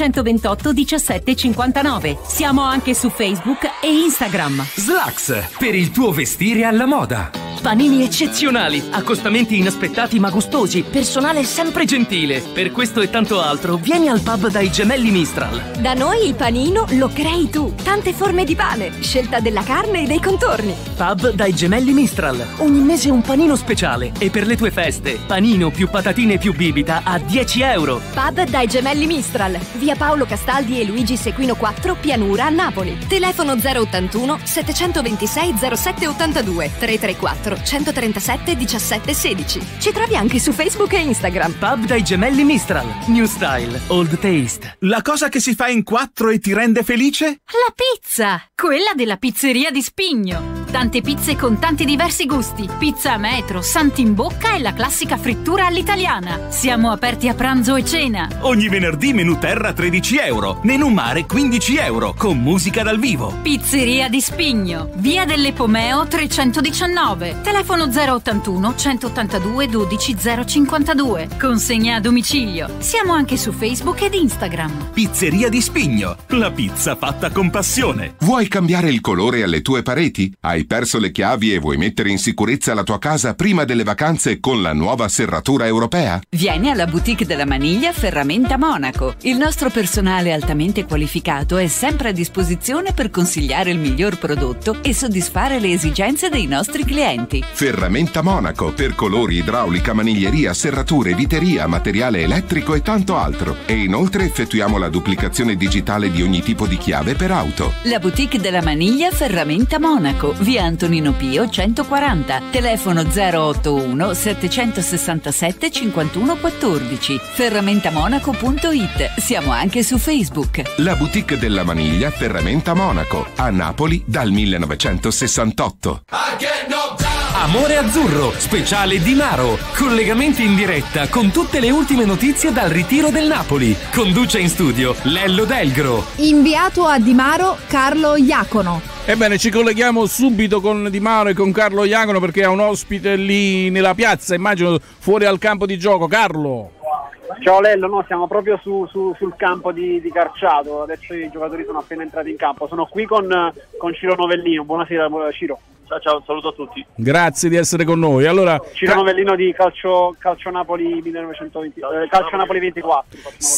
728 17 59. Siamo anche su Facebook e Instagram. Slacks, per il tuo vestire alla moda. Panini eccezionali, accostamenti inaspettati ma gustosi, personale sempre gentile. Per questo e tanto altro, vieni al pub dai Gemelli Mistral. Da noi il panino lo crei tu. Tante forme di pane, scelta della carne e dei contorni. Pub dai Gemelli Mistral. Ogni mese un panino speciale. E per le tue feste, panino più patatine più bibita a 10 euro. Pub dai Gemelli Mistral. Via Paolo Castaldi e Luigi Sequino 4, Pianura, Napoli. Telefono 081 726 0782 334 137 17 16. Ci trovi anche su Facebook e Instagram. Pub dai Gemelli Mistral. New style, old taste. La cosa che si fa in 4 e ti rende felice? La pizza! Quella della pizzeria di Spigno. Tante pizze con tanti diversi gusti. Pizza a metro, santi in bocca e la classica frittura all'italiana. Siamo aperti a pranzo e cena. Ogni venerdì menù terra 13 euro, menù mare 15 euro, con musica dal vivo. Pizzeria di Spigno, via dell'Epomeo 319. Telefono 081 182 12 052. Consegna a domicilio. Siamo anche su Facebook ed Instagram. Pizzeria di Spigno, la pizza fatta con passione. Vuoi cambiare il colore alle tue pareti? Hai Hai perso le chiavi e vuoi mettere in sicurezza la tua casa prima delle vacanze con la nuova serratura europea? Vieni alla Boutique della Maniglia Ferramenta Monaco. Il nostro personale altamente qualificato è sempre a disposizione per consigliare il miglior prodotto e soddisfare le esigenze dei nostri clienti. Ferramenta Monaco per colori, idraulica, maniglieria, serrature, viteria, materiale elettrico e tanto altro. E inoltre effettuiamo la duplicazione digitale di ogni tipo di chiave per auto. La Boutique della Maniglia Ferramenta Monaco, via Antonino Pio 140, telefono 081 767 51 14, ferramentamonaco.it. Siamo anche su Facebook. La Boutique della Maniglia Ferramenta Monaco, a Napoli dal 1968. Amore Azzurro, speciale Di Maro. Collegamenti in diretta con tutte le ultime notizie dal ritiro del Napoli. Conduce in studio Lello Delgro. Inviato a Di Maro Carlo Iacono. Ebbene, ci colleghiamo subito con Di Maro e con Carlo Iacono perché ha un ospite lì nella piazza, immagino fuori al campo di gioco. Carlo. Ciao Lello, no, siamo proprio sul campo di Carciato, adesso i giocatori sono appena entrati in campo, sono qui con Ciro Novellino. Buonasera Ciro. Ciao, un saluto a tutti. Grazie di essere con noi. Allora, Ciro Novellino di Calcio Napoli 1920, Calcio Napoli 24.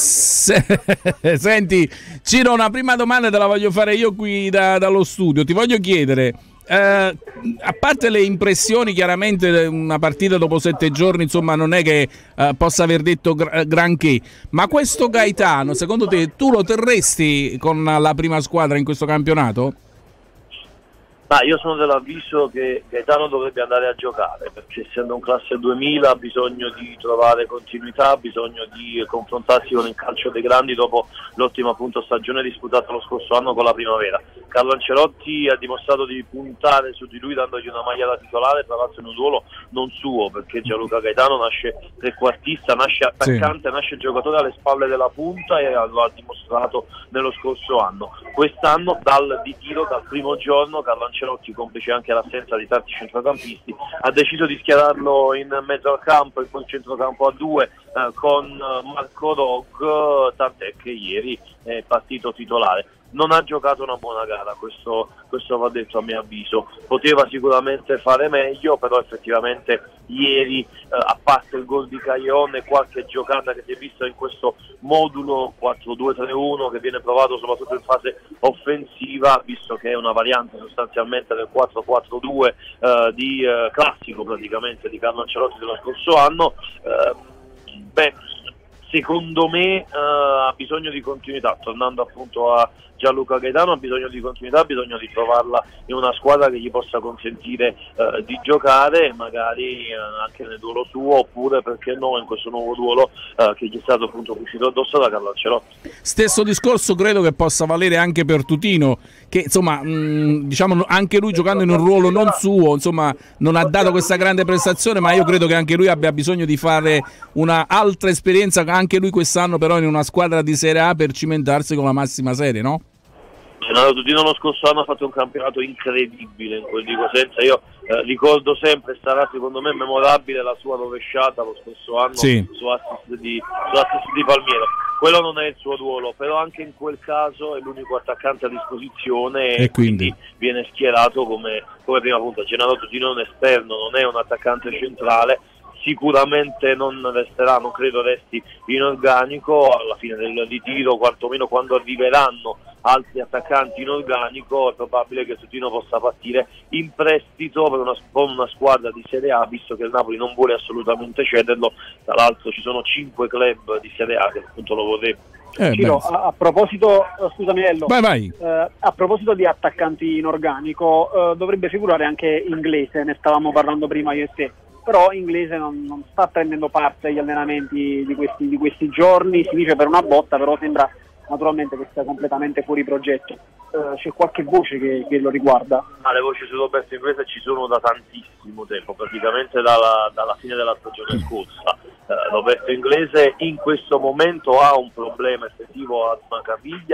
Senti, Ciro, una prima domanda te la voglio fare io qui dallo studio. Ti voglio chiedere, a parte le impressioni, chiaramente una partita dopo 7 giorni, insomma, non è che possa aver detto granché, ma questo Gaetano, secondo te, tu lo terresti con la prima squadra in questo campionato? Io sono dell'avviso che Gaetano dovrebbe andare a giocare, perché essendo un classe 2000 ha bisogno di trovare continuità, ha bisogno di confrontarsi con il calcio dei grandi dopo l'ottima appunto stagione disputata lo scorso anno con la Primavera. Carlo Ancelotti ha dimostrato di puntare su di lui dandogli una maglia da titolare, tra l'altro in un ruolo non suo, perché Gianluca Gaetano nasce trequartista, nasce attaccante, sì. Nasce giocatore alle spalle della punta e lo ha dimostrato nello scorso anno. Quest'anno dal primo giorno Carlo Ancelotti, complice anche l'assenza di tanti centrocampisti, ha deciso di schierarlo in mezzo al campo e poi in centrocampo a 2 con Marco Rog, tant'è che ieri è partito titolare. Non ha giocato una buona gara, questo va detto a mio avviso. Poteva sicuramente fare meglio, però effettivamente ieri, a parte il gol di Caglione e qualche giocata che si è vista in questo modulo 4-2-3-1 che viene provato soprattutto in fase offensiva, visto che è una variante sostanzialmente del 4-4-2 di classico praticamente di Carlo Ancelotti dello scorso anno, secondo me ha bisogno di continuità, tornando appunto a Gianluca Gaetano, ha bisogno di continuità, ha bisogno di trovarla in una squadra che gli possa consentire di giocare, magari anche nel ruolo suo, oppure perché no in questo nuovo ruolo che gli è stato appunto uscito addosso da Carlo Ancelotti. Stesso discorso credo che possa valere anche per Tutino, che insomma diciamo anche lui giocando in un ruolo non suo, insomma non ha dato questa grande prestazione, ma io credo che anche lui abbia bisogno di fare una altra esperienza anche lui quest'anno, però in una squadra di Serie A, per cimentarsi con la massima serie, no? Tutino lo scorso anno ha fatto un campionato incredibile, in quel dico senza. Io ricordo sempre, sarà secondo me memorabile la sua rovesciata lo scorso anno, sì, su assist di Palmiero. Quello non è il suo ruolo, però anche in quel caso è l'unico attaccante a disposizione e quindi viene schierato come prima punta. Gennaro Tutino è un esterno, non è un attaccante centrale. Sicuramente non resterà, non credo resti in organico alla fine del ritiro, quantomeno quando arriveranno altri attaccanti in organico è probabile che Tutino possa partire in prestito per una squadra di Serie A, visto che il Napoli non vuole assolutamente cederlo. Tra l'altro ci sono 5 club di Serie A che appunto lo vorrebbero. Ciro, a proposito, scusami Ello, vai. A proposito di attaccanti in organico, dovrebbe figurare anche Inglese, ne stavamo parlando prima io e te. Però Inglese non sta prendendo parte agli allenamenti di questi giorni, si dice per una botta, però sembra naturalmente che sia completamente fuori progetto. C'è qualche voce che lo riguarda? Le voci su Roberto Inglese ci sono da tantissimo tempo, praticamente dalla fine della stagione scorsa. Roberto Inglese in questo momento ha un problema effettivo a una caviglia,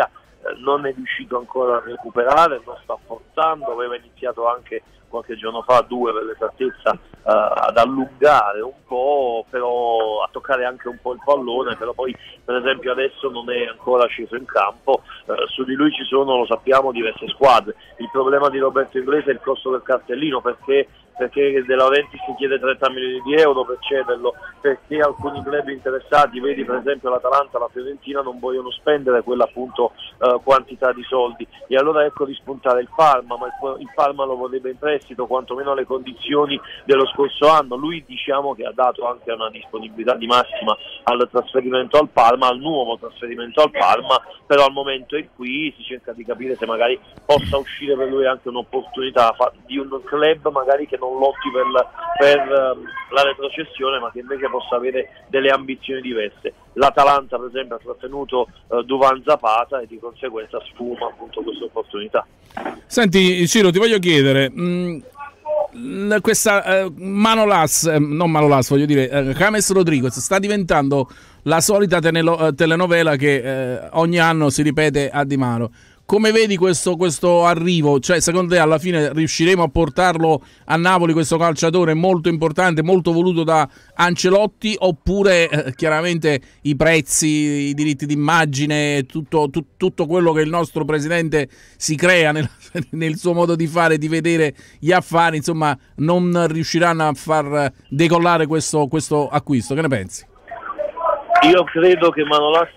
non è riuscito ancora a recuperare, non sta forzando, aveva iniziato anche qualche giorno fa, 2 per l'esattezza, ad allungare un po', però a toccare anche un po' il pallone, però poi per esempio adesso non è ancora sceso in campo. Su di lui ci sono, lo sappiamo, diverse squadre. Il problema di Roberto Inglese è il costo del cartellino, perché De Laurentiis si chiede 30 milioni di euro per cederlo, perché alcuni club interessati, vedi per esempio l'Atalanta, la Fiorentina, non vogliono spendere quella appunto quantità di soldi, e allora ecco di spuntare il Parma, ma il Parma lo vorrebbe in prestito, quantomeno alle condizioni dello scorso anno. Lui diciamo che ha dato anche una disponibilità di massima al trasferimento al Parma, al nuovo trasferimento al Parma, però al momento è qui, si cerca di capire se magari possa uscire per lui anche un'opportunità di un club magari che non lotti per la retrocessione, ma che invece possa avere delle ambizioni diverse. L'Atalanta per esempio ha trattenuto Duvan Zapata e di conseguenza sfuma appunto questa opportunità. Senti Ciro, ti voglio chiedere, questa James Rodriguez sta diventando la solita telenovela che ogni anno si ripete a Di Maro. Come vedi questo arrivo? Cioè, secondo te alla fine riusciremo a portarlo a Napoli, questo calciatore molto importante, molto voluto da Ancelotti, oppure chiaramente i prezzi, i diritti d'immagine, tutto quello che il nostro presidente si crea nel suo modo di fare e di vedere gli affari, insomma, non riusciranno a far decollare questo acquisto? Che ne pensi? Io credo che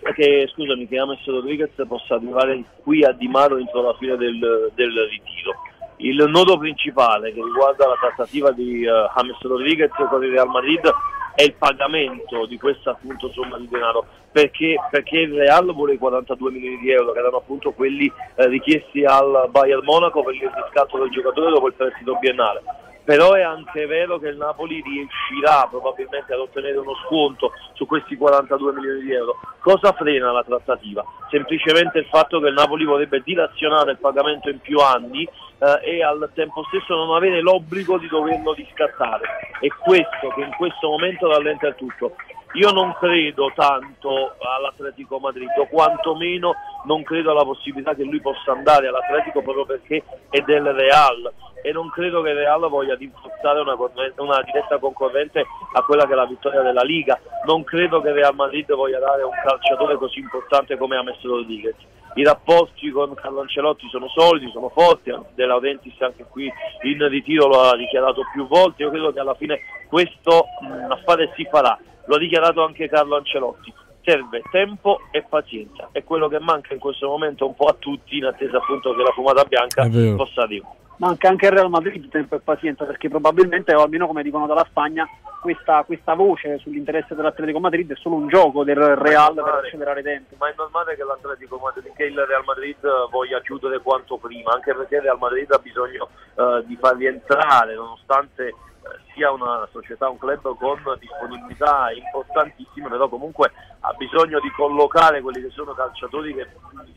James Rodriguez possa arrivare qui a Di Maro entro la fine del ritiro. Il nodo principale che riguarda la trattativa di James Rodriguez con il Real Madrid è il pagamento di questa appunto somma di denaro, perché il Real vuole i 42 milioni di euro che erano appunto quelli richiesti al Bayern Monaco per il riscatto del giocatore dopo il prestito biennale. Però è anche vero che il Napoli riuscirà probabilmente ad ottenere uno sconto su questi 42 milioni di euro. Cosa frena la trattativa? Semplicemente il fatto che il Napoli vorrebbe dilazionare il pagamento in più anni e al tempo stesso non avere l'obbligo di doverlo riscattare. È questo che in questo momento rallenta il tutto. Io non credo tanto all'Atletico Madrid, o quantomeno non credo alla possibilità che lui possa andare all'Atletico proprio perché è del Real, e non credo che il Real voglia rinforzare una diretta concorrente a quella che è la vittoria della Liga. Non credo che il Real Madrid voglia dare un calciatore così importante come James Rodriguez. I rapporti con Carlo Ancelotti sono solidi, sono forti, De Laurentiis anche qui in ritiro lo ha dichiarato più volte. Io credo che alla fine questo affare si farà. Lo ha dichiarato anche Carlo Ancelotti. Serve tempo e pazienza, è quello che manca in questo momento un po' a tutti, in attesa appunto che la fumata bianca possa arrivare. Manca anche il Real Madrid tempo e pazienza, perché probabilmente, o almeno come dicono dalla Spagna, questa voce sull'interesse dell'Atletico Madrid è solo un gioco del Real per accelerare tempo. Ma è normale che l'Atletico Madrid, che il Real Madrid voglia chiudere quanto prima, anche perché il Real Madrid ha bisogno di far rientrare, nonostante sia una società, un club con disponibilità importantissime, però comunque ha bisogno di collocare quelli che sono calciatori che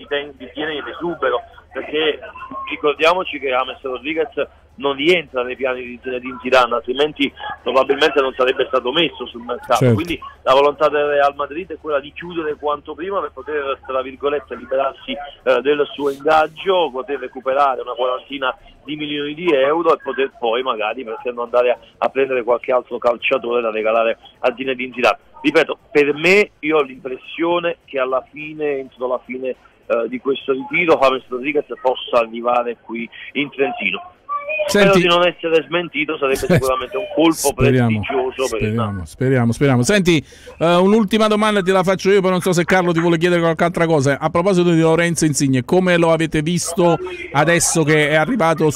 tiene in esubero, perché ricordiamoci che James Rodriguez non rientra nei piani di Zinedine Zidane, altrimenti probabilmente non sarebbe stato messo sul mercato. Certo. Quindi la volontà del Real Madrid è quella di chiudere quanto prima per poter, tra virgolette, liberarsi del suo ingaggio, poter recuperare una quarantina di milioni di euro e poter poi magari, perché non andare a prendere qualche altro calciatore da regalare a Zinedine Zidane. Ripeto, per me, io ho l'impressione che alla fine, entro la fine di questo ritiro, James Rodriguez possa arrivare qui in Trentino. Spero di non essere smentito, sarebbe sicuramente un colpo prestigioso per il Napoli. Speriamo. Senti, un'ultima domanda te la faccio io, poi non so se Carlo ti vuole chiedere qualche altra cosa. A proposito di Lorenzo Insigne, come lo avete visto adesso che è arrivato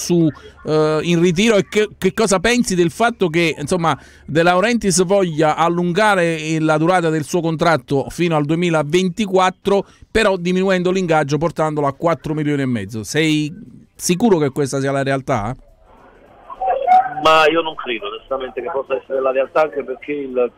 in ritiro, e che cosa pensi del fatto che insomma De Laurentiis voglia allungare la durata del suo contratto fino al 2024, però diminuendo l'ingaggio portandolo a 4 milioni e mezzo? Sei sicuro che questa sia la realtà? Ma io non credo onestamente che possa essere la realtà, anche perché il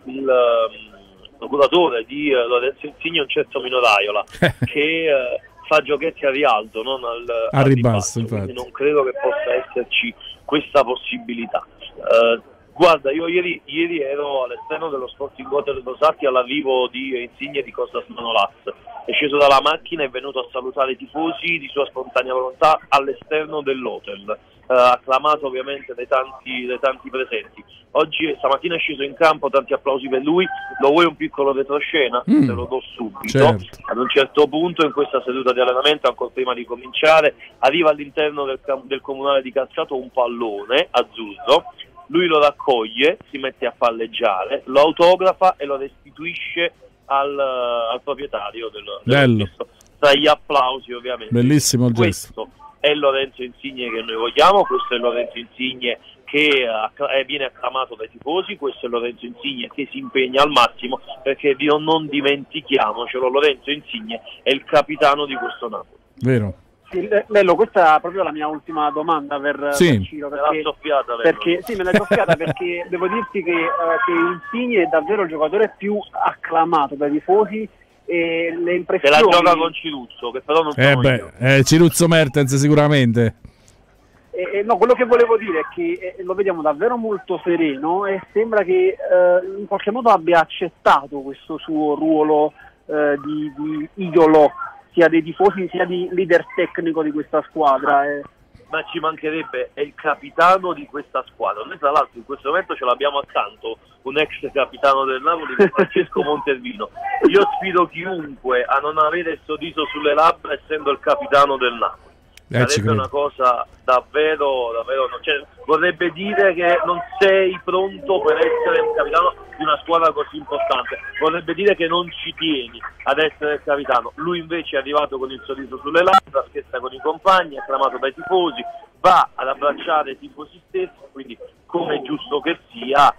procuratore di Lorenzo Insigne è un certo Mino Raiola che fa giochetti a rialto, non al ribasso, quindi non credo che possa esserci questa possibilità. Guarda, io ieri ero all'esterno dello Sporting Hotel Rosati all'arrivo di Insigne di Costas Manolas. È sceso dalla macchina e è venuto a salutare i tifosi di sua spontanea volontà all'esterno dell'hotel, acclamato ovviamente dai tanti presenti. Stamattina è sceso in campo, tanti applausi per lui. Lo vuoi un piccolo retroscena? Te lo do subito. Certo. Ad un certo punto in questa seduta di allenamento, ancora prima di cominciare, arriva all'interno del comunale di Calciato un pallone azzurro. Lui lo raccoglie, si mette a palleggiare, lo autografa e lo restituisce al proprietario Bello. Tra gli applausi ovviamente. Bellissimo il gesto. Questo è Lorenzo Insigne che noi vogliamo, questo è Lorenzo Insigne che viene acclamato dai tifosi, questo è Lorenzo Insigne che si impegna al massimo, perché non dimentichiamocelo, Lorenzo Insigne è il capitano di questo Napoli. Vero. Sì, Lello, questa è proprio la mia ultima domanda per Ciro, perché me l'hai soffiata perché devo dirti che Insigne è davvero il giocatore più acclamato dai tifosi e le impressioni... Se la gioca con Ciruzzo, che però non sono io. Ciruzzo Mertens sicuramente. No, quello che volevo dire è che lo vediamo davvero molto sereno e sembra che in qualche modo abbia accettato questo suo ruolo di idolo, sia dei tifosi sia di leader tecnico di questa squadra. Ma ci mancherebbe, è il capitano di questa squadra. Noi tra l'altro in questo momento ce l'abbiamo accanto un ex capitano del Napoli, Francesco Montervino. Io sfido chiunque a non avere il sorriso sulle labbra essendo il capitano del Napoli. Sarebbe una cosa davvero vorrebbe dire che non sei pronto per essere un capitano di una squadra così importante, vorrebbe dire che non ci tieni ad essere il capitano. Lui invece è arrivato con il sorriso sulle labbra, scherza con i compagni, acclamato dai tifosi, va ad abbracciare i tifosi stessi, quindi come è giusto che sia,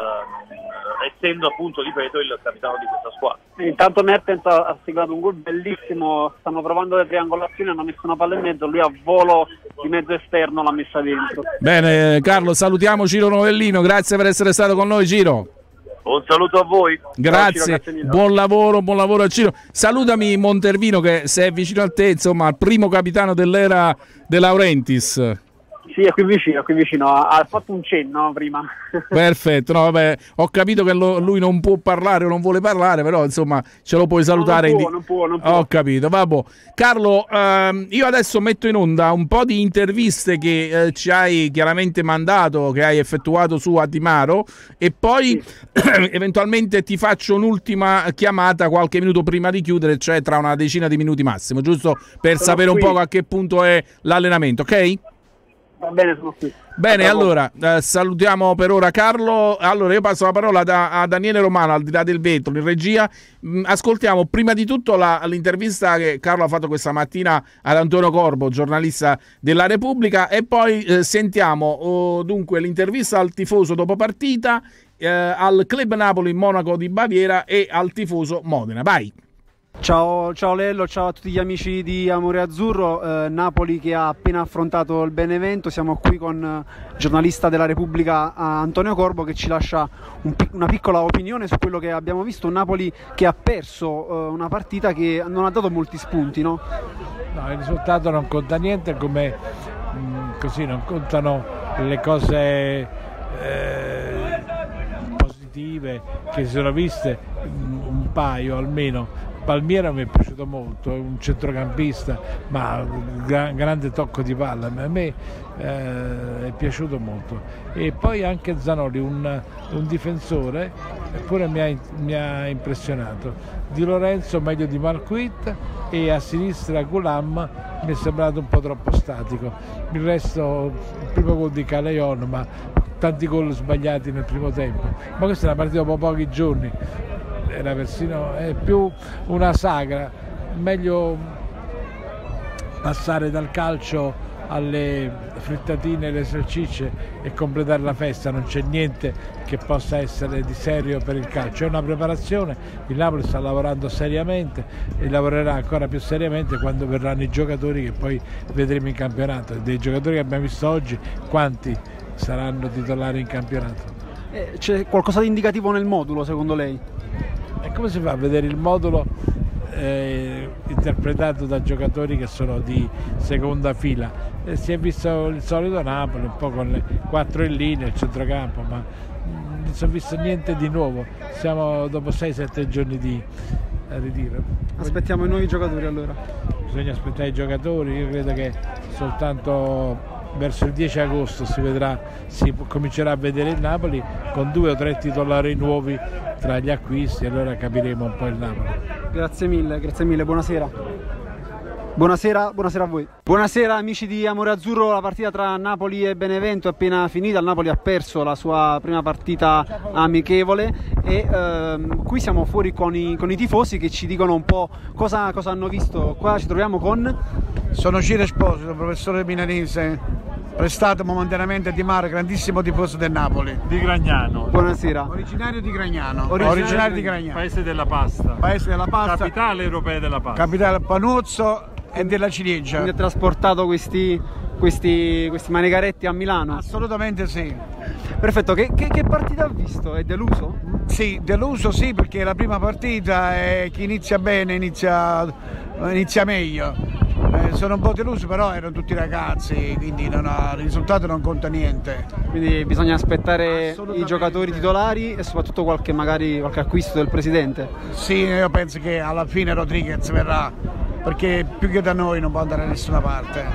essendo appunto, ripeto, il capitano di questa squadra. Intanto Mertens ha siglato un gol bellissimo, stanno provando le triangolazioni, hanno messo una palla in mezzo, lui a volo di mezzo esterno l'ha messa dentro. Bene Carlo, salutiamo Ciro Novellino, grazie per essere stato con noi Ciro. Un saluto a voi. Grazie, Ciro, buon lavoro a Ciro. Salutami Montervino che se è vicino a te, insomma, al primo capitano dell'era De Laurentiis. Sì, è qui vicino, ha fatto un cenno prima. Perfetto, no, vabbè, ho capito che lui non può parlare o non vuole parlare, però insomma ce lo puoi salutare. Non può. Ho capito, vabbè. Carlo, io adesso metto in onda un po' di interviste che ci hai chiaramente mandato, che hai effettuato su Adimaro, e poi eventualmente ti faccio un'ultima chiamata qualche minuto prima di chiudere, cioè tra una decina di minuti massimo, giusto per sapere un po' a che punto è l'allenamento, ok? Va bene, sono qui. Bene, allora salutiamo per ora Carlo. Allora io passo la parola a Daniele Romano, al di là del vetro, in regia. Ascoltiamo prima di tutto l'intervista che Carlo ha fatto questa mattina ad Antonio Corbo, giornalista della Repubblica, e poi sentiamo dunque l'intervista al tifoso dopo partita, al Club Napoli Monaco di Baviera e al tifoso Modena. Vai! Ciao Lello, ciao a tutti gli amici di Amore Azzurro. Napoli che ha appena affrontato il Benevento, siamo qui con il giornalista della Repubblica Antonio Corbo che ci lascia una piccola opinione su quello che abbiamo visto. Un Napoli che ha perso una partita che non ha dato molti spunti, no? No, il risultato non conta niente, come così non contano le cose positive che si sono viste, un paio almeno. Palmiero mi è piaciuto molto, è un centrocampista, ma grande tocco di palla, a me è piaciuto molto. E poi anche Zanoli, un difensore, eppure mi ha impressionato. Di Lorenzo meglio di Marquit, e a sinistra Gulam mi è sembrato un po' troppo statico. Il resto, il primo gol di Caleon, ma tanti gol sbagliati nel primo tempo. Ma questa è una partita dopo pochi giorni. Era persino, è più una sagra, meglio passare dal calcio alle frittatine e alle salsicce e completare la festa. Non c'è niente che possa essere di serio per il calcio, è una preparazione. Il Napoli sta lavorando seriamente e lavorerà ancora più seriamente quando verranno i giocatori che poi vedremo in campionato. Dei giocatori che abbiamo visto oggi, quanti saranno titolari in campionato? C'è qualcosa di indicativo nel modulo secondo lei? E come si fa a vedere il modulo interpretato da giocatori che sono di seconda fila? Si è visto il solito Napoli, un po' con le 4 in linea, il centrocampo, ma non si è visto niente di nuovo, siamo dopo 6-7 giorni di ritiro. Aspettiamo i nuovi giocatori allora. Bisogna aspettare i giocatori, io credo che soltanto verso il 10 agosto si comincerà a vedere il Napoli con 2 o 3 titolari nuovi tra gli acquisti, allora capiremo un po' il Napoli. Grazie mille, buonasera. Buonasera a voi. Buonasera amici di Amore Azzurro, la partita tra Napoli e Benevento è appena finita, il Napoli ha perso la sua prima partita amichevole e qui siamo fuori con i tifosi che ci dicono un po' cosa hanno visto. Qua ci troviamo con... Sono Ciro Esposito, professore milanese, prestato momentaneamente a Di Maro, grandissimo tifoso del Napoli. Di Gragnano. Buonasera. Originario di Gragnano. Originario di Gragnano. Paese della pasta. Paese della pasta. Capitale europea della pasta. Capitale Panuzzo e della ciliegia. Quindi ha trasportato questi manicaretti a Milano? Assolutamente sì. Perfetto, che partita ha visto? È deluso? Sì, deluso sì, perché è la prima partita e chi inizia bene inizia meglio. Sono un po' deluso, però erano tutti ragazzi, quindi il risultato non conta niente. Quindi bisogna aspettare i giocatori titolari e soprattutto qualche acquisto del presidente? Sì, io penso che alla fine Rodriguez verrà, perché più che da noi non può andare da nessuna parte.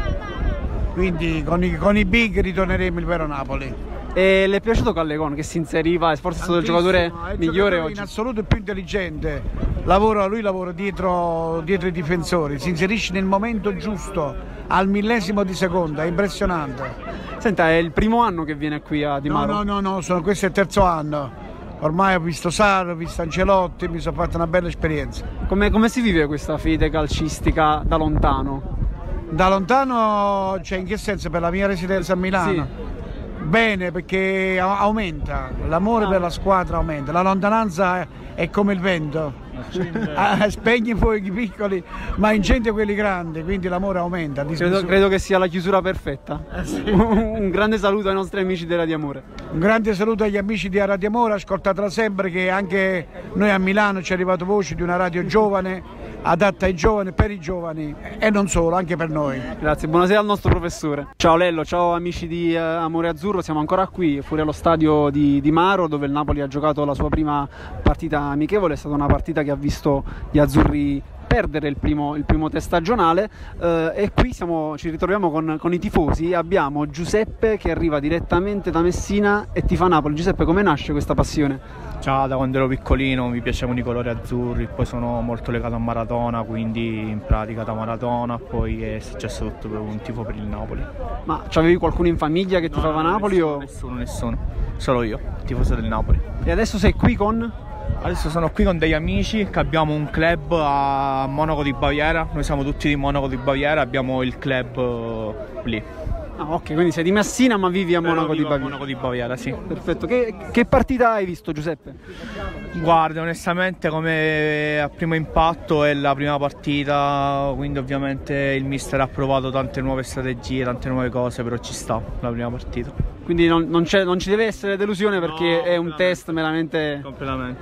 Quindi con i big ritorneremo il vero Napoli. E le è piaciuto Callejon che si inseriva, forse è stato il giocatore migliore oggi? In assoluto il più intelligente, lui lavora dietro i difensori, si inserisce nel momento giusto, al millesimo di secondo, è impressionante. Senta, è il primo anno che viene qui a Di Maro? No, questo è il terzo anno. Ormai ho visto Sarri, ho visto Ancelotti, mi sono fatto una bella esperienza. Come si vive questa fede calcistica da lontano? Da lontano, cioè in che senso? Per la mia residenza a Milano? Sì. Bene, perché aumenta, l'amore per la squadra aumenta, la lontananza è come il vento, spegne i fuochi piccoli ma incendia quelli grandi, quindi l'amore aumenta. Credo che sia la chiusura perfetta. Sì. Un grande saluto ai nostri amici di Radio Amore. Un grande saluto agli amici di Radio Amore, ascoltatela sempre, che anche noi a Milano ci è arrivato voce di una radio giovane, adatta ai giovani, per i giovani e non solo, anche per noi. Grazie, buonasera al nostro professore. Ciao Lello, ciao amici di Amore Azzurro, siamo ancora qui fuori allo stadio di Maro, dove il Napoli ha giocato la sua prima partita amichevole. È stata una partita che ha visto gli azzurri perdere il primo test stagionale e qui ci ritroviamo con i tifosi. Abbiamo Giuseppe che arriva direttamente da Messina e tifa Napoli. Giuseppe, come nasce questa passione? Ciao, da quando ero piccolino mi piacevano i colori azzurri, poi sono molto legato a Maradona, quindi in pratica da Maradona, poi è successo tutto per un tifo per il Napoli. Ma c'avevi qualcuno in famiglia che tifava Napoli? Nessuno, solo io, tifoso del Napoli. E adesso sei qui con? Adesso sono qui con degli amici che abbiamo un club a Monaco di Baviera, noi siamo tutti di Monaco di Baviera, abbiamo il club lì. Ah, ok, quindi sei di Messina ma vivi a Monaco di Baviera. Monaco di Baviera, sì. Perfetto. Che partita hai visto, Giuseppe? Guarda, onestamente come a primo impatto è la prima partita, quindi ovviamente il mister ha provato tante nuove strategie, tante nuove cose, però ci sta la prima partita. Quindi non ci deve essere delusione perché è un test meramente... Completamente.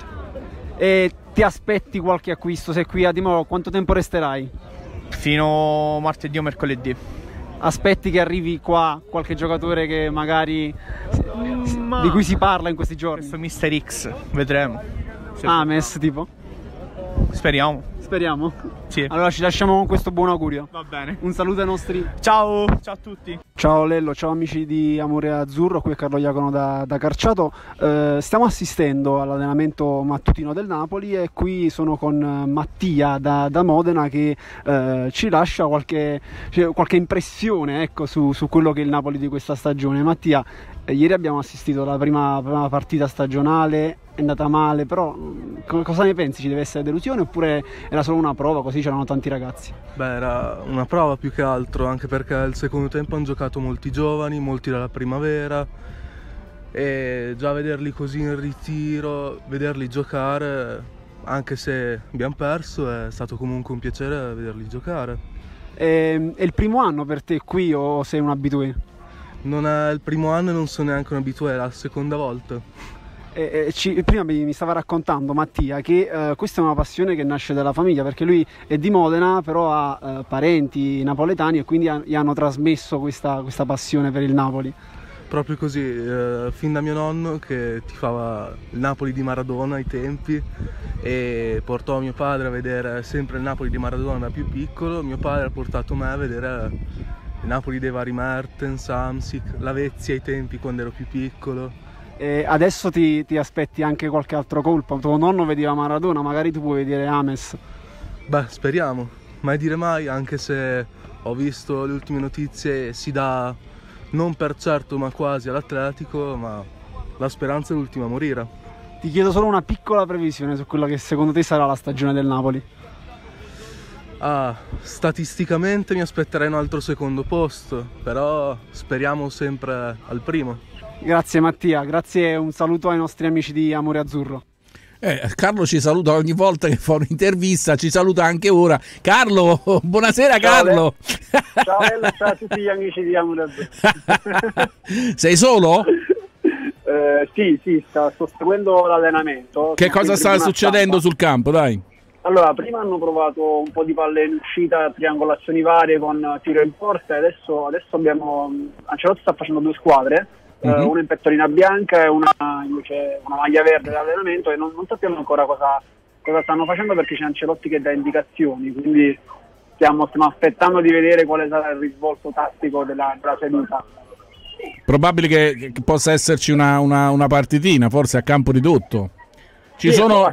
E ti aspetti qualche acquisto? Sei qui a Di Maro, quanto tempo resterai? Fino martedì o mercoledì. Aspetti che arrivi qua qualche giocatore che magari di cui si parla in questi giorni? Questo Mister X, vedremo. Ames tipo? Speriamo. Speriamo? Sì. Allora ci lasciamo con questo buon augurio. Va bene. Un saluto ai nostri... Ciao a tutti. Ciao Lello, ciao amici di Amore Azzurro, qui è Carlo Iacono da Carciato. Stiamo assistendo all'allenamento mattutino del Napoli e qui sono con Mattia da Modena che ci lascia qualche impressione, ecco, su quello che è il Napoli di questa stagione. Mattia, ieri abbiamo assistito alla prima partita stagionale, è andata male, però cosa ne pensi? Ci deve essere delusione oppure era solo una prova, così c'erano tanti ragazzi? Beh, era una prova più che altro, anche perché il secondo tempo hanno giocato molti giovani, molti dalla primavera, e già vederli così in ritiro, vederli giocare, anche se abbiamo perso, è stato comunque un piacere vederli giocare. È il primo anno per te qui o sei un abitué? Non è il primo anno e non sono neanche un abitué, è la seconda volta. Prima mi stava raccontando Mattia che questa è una passione che nasce dalla famiglia, perché lui è di Modena però ha parenti napoletani e quindi gli hanno trasmesso questa passione per il Napoli. proprio così, fin da mio nonno che tifava il Napoli di Maradona ai tempi e portò mio padre a vedere sempre il Napoli di Maradona da più piccolo. Mio padre ha portato me a vedere il Napoli dei vari Mertens, Hamsik, Lavezzi ai tempi quando ero più piccolo. E adesso ti aspetti anche qualche altro colpo? Tuo nonno vedeva Maradona, magari tu puoi vedere James. Beh, speriamo, mai dire mai, anche se ho visto le ultime notizie, si dà non per certo ma quasi all'Atletico, ma la speranza è l'ultima a morire. Ti chiedo solo una piccola previsione su quella che secondo te sarà la stagione del Napoli. Statisticamente mi aspetterei un altro secondo posto, però speriamo sempre al primo. Grazie Mattia, grazie e un saluto ai nostri amici di Amore Azzurro. Carlo ci saluta ogni volta che fa un'intervista, ci saluta anche ora. Carlo, buonasera. Ciao, Carlo. Ciao Ello, ciao a tutti gli amici di Amore Azzurro. Sei solo? Sì, sto seguendo l'allenamento. Che cosa sta succedendo sul campo, dai? Allora, prima hanno provato un po' di palle in uscita, triangolazioni varie con tiro in porta e adesso abbiamo... Ancelotti sta facendo 2 squadre. Una in pettorina bianca e una invece una maglia verde dell'allenamento, e non sappiamo ancora cosa stanno facendo perché c'è Ancelotti che dà indicazioni, quindi stiamo aspettando di vedere quale sarà il risvolto tattico della seduta. Probabile che possa esserci una partitina, forse a campo ridotto. Sono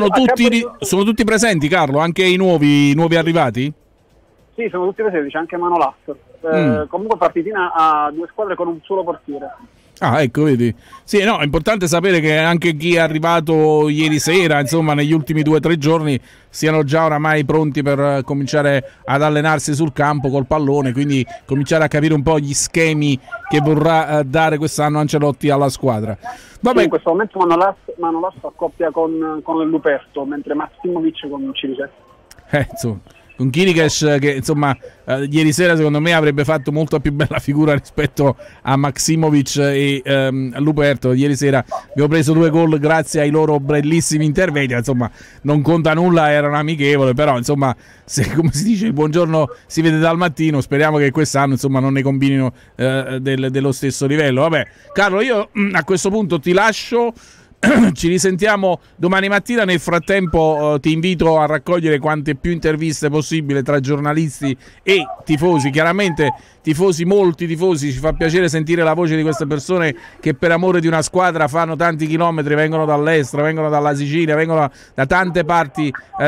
tutti presenti, Carlo? Anche i nuovi arrivati? Sì, sono tutti presenti, c'è anche Manolas. Comunque partitina a 2 squadre con un solo portiere. Ecco, vedi. Sì, no, è importante sapere che anche chi è arrivato ieri sera, insomma, negli ultimi 2 o 3 giorni, siano già oramai pronti per cominciare ad allenarsi sul campo col pallone, quindi cominciare a capire un po' gli schemi che vorrà dare quest'anno Ancelotti alla squadra. Vabbè. Sì, in questo momento Manolas accoppia con Luperto, mentre Maksimovic con Cirice. Insomma, con Kirikesh che insomma ieri sera secondo me avrebbe fatto molto più bella figura rispetto a Maksimovic e Luperto. Ieri sera abbiamo preso 2 gol grazie ai loro bellissimi interventi, insomma non conta nulla, era un amichevole, però insomma come si dice il buongiorno si vede dal mattino, speriamo che quest'anno insomma non ne combinino dello stesso livello. Vabbè Carlo, io a questo punto ti lascio. Ci risentiamo domani mattina. Nel frattempo ti invito a raccogliere quante più interviste possibile tra giornalisti e tifosi. Chiaramente molti tifosi, ci fa piacere sentire la voce di queste persone che per amore di una squadra fanno tanti chilometri, vengono dall'estero, vengono dalla Sicilia, vengono da tante parti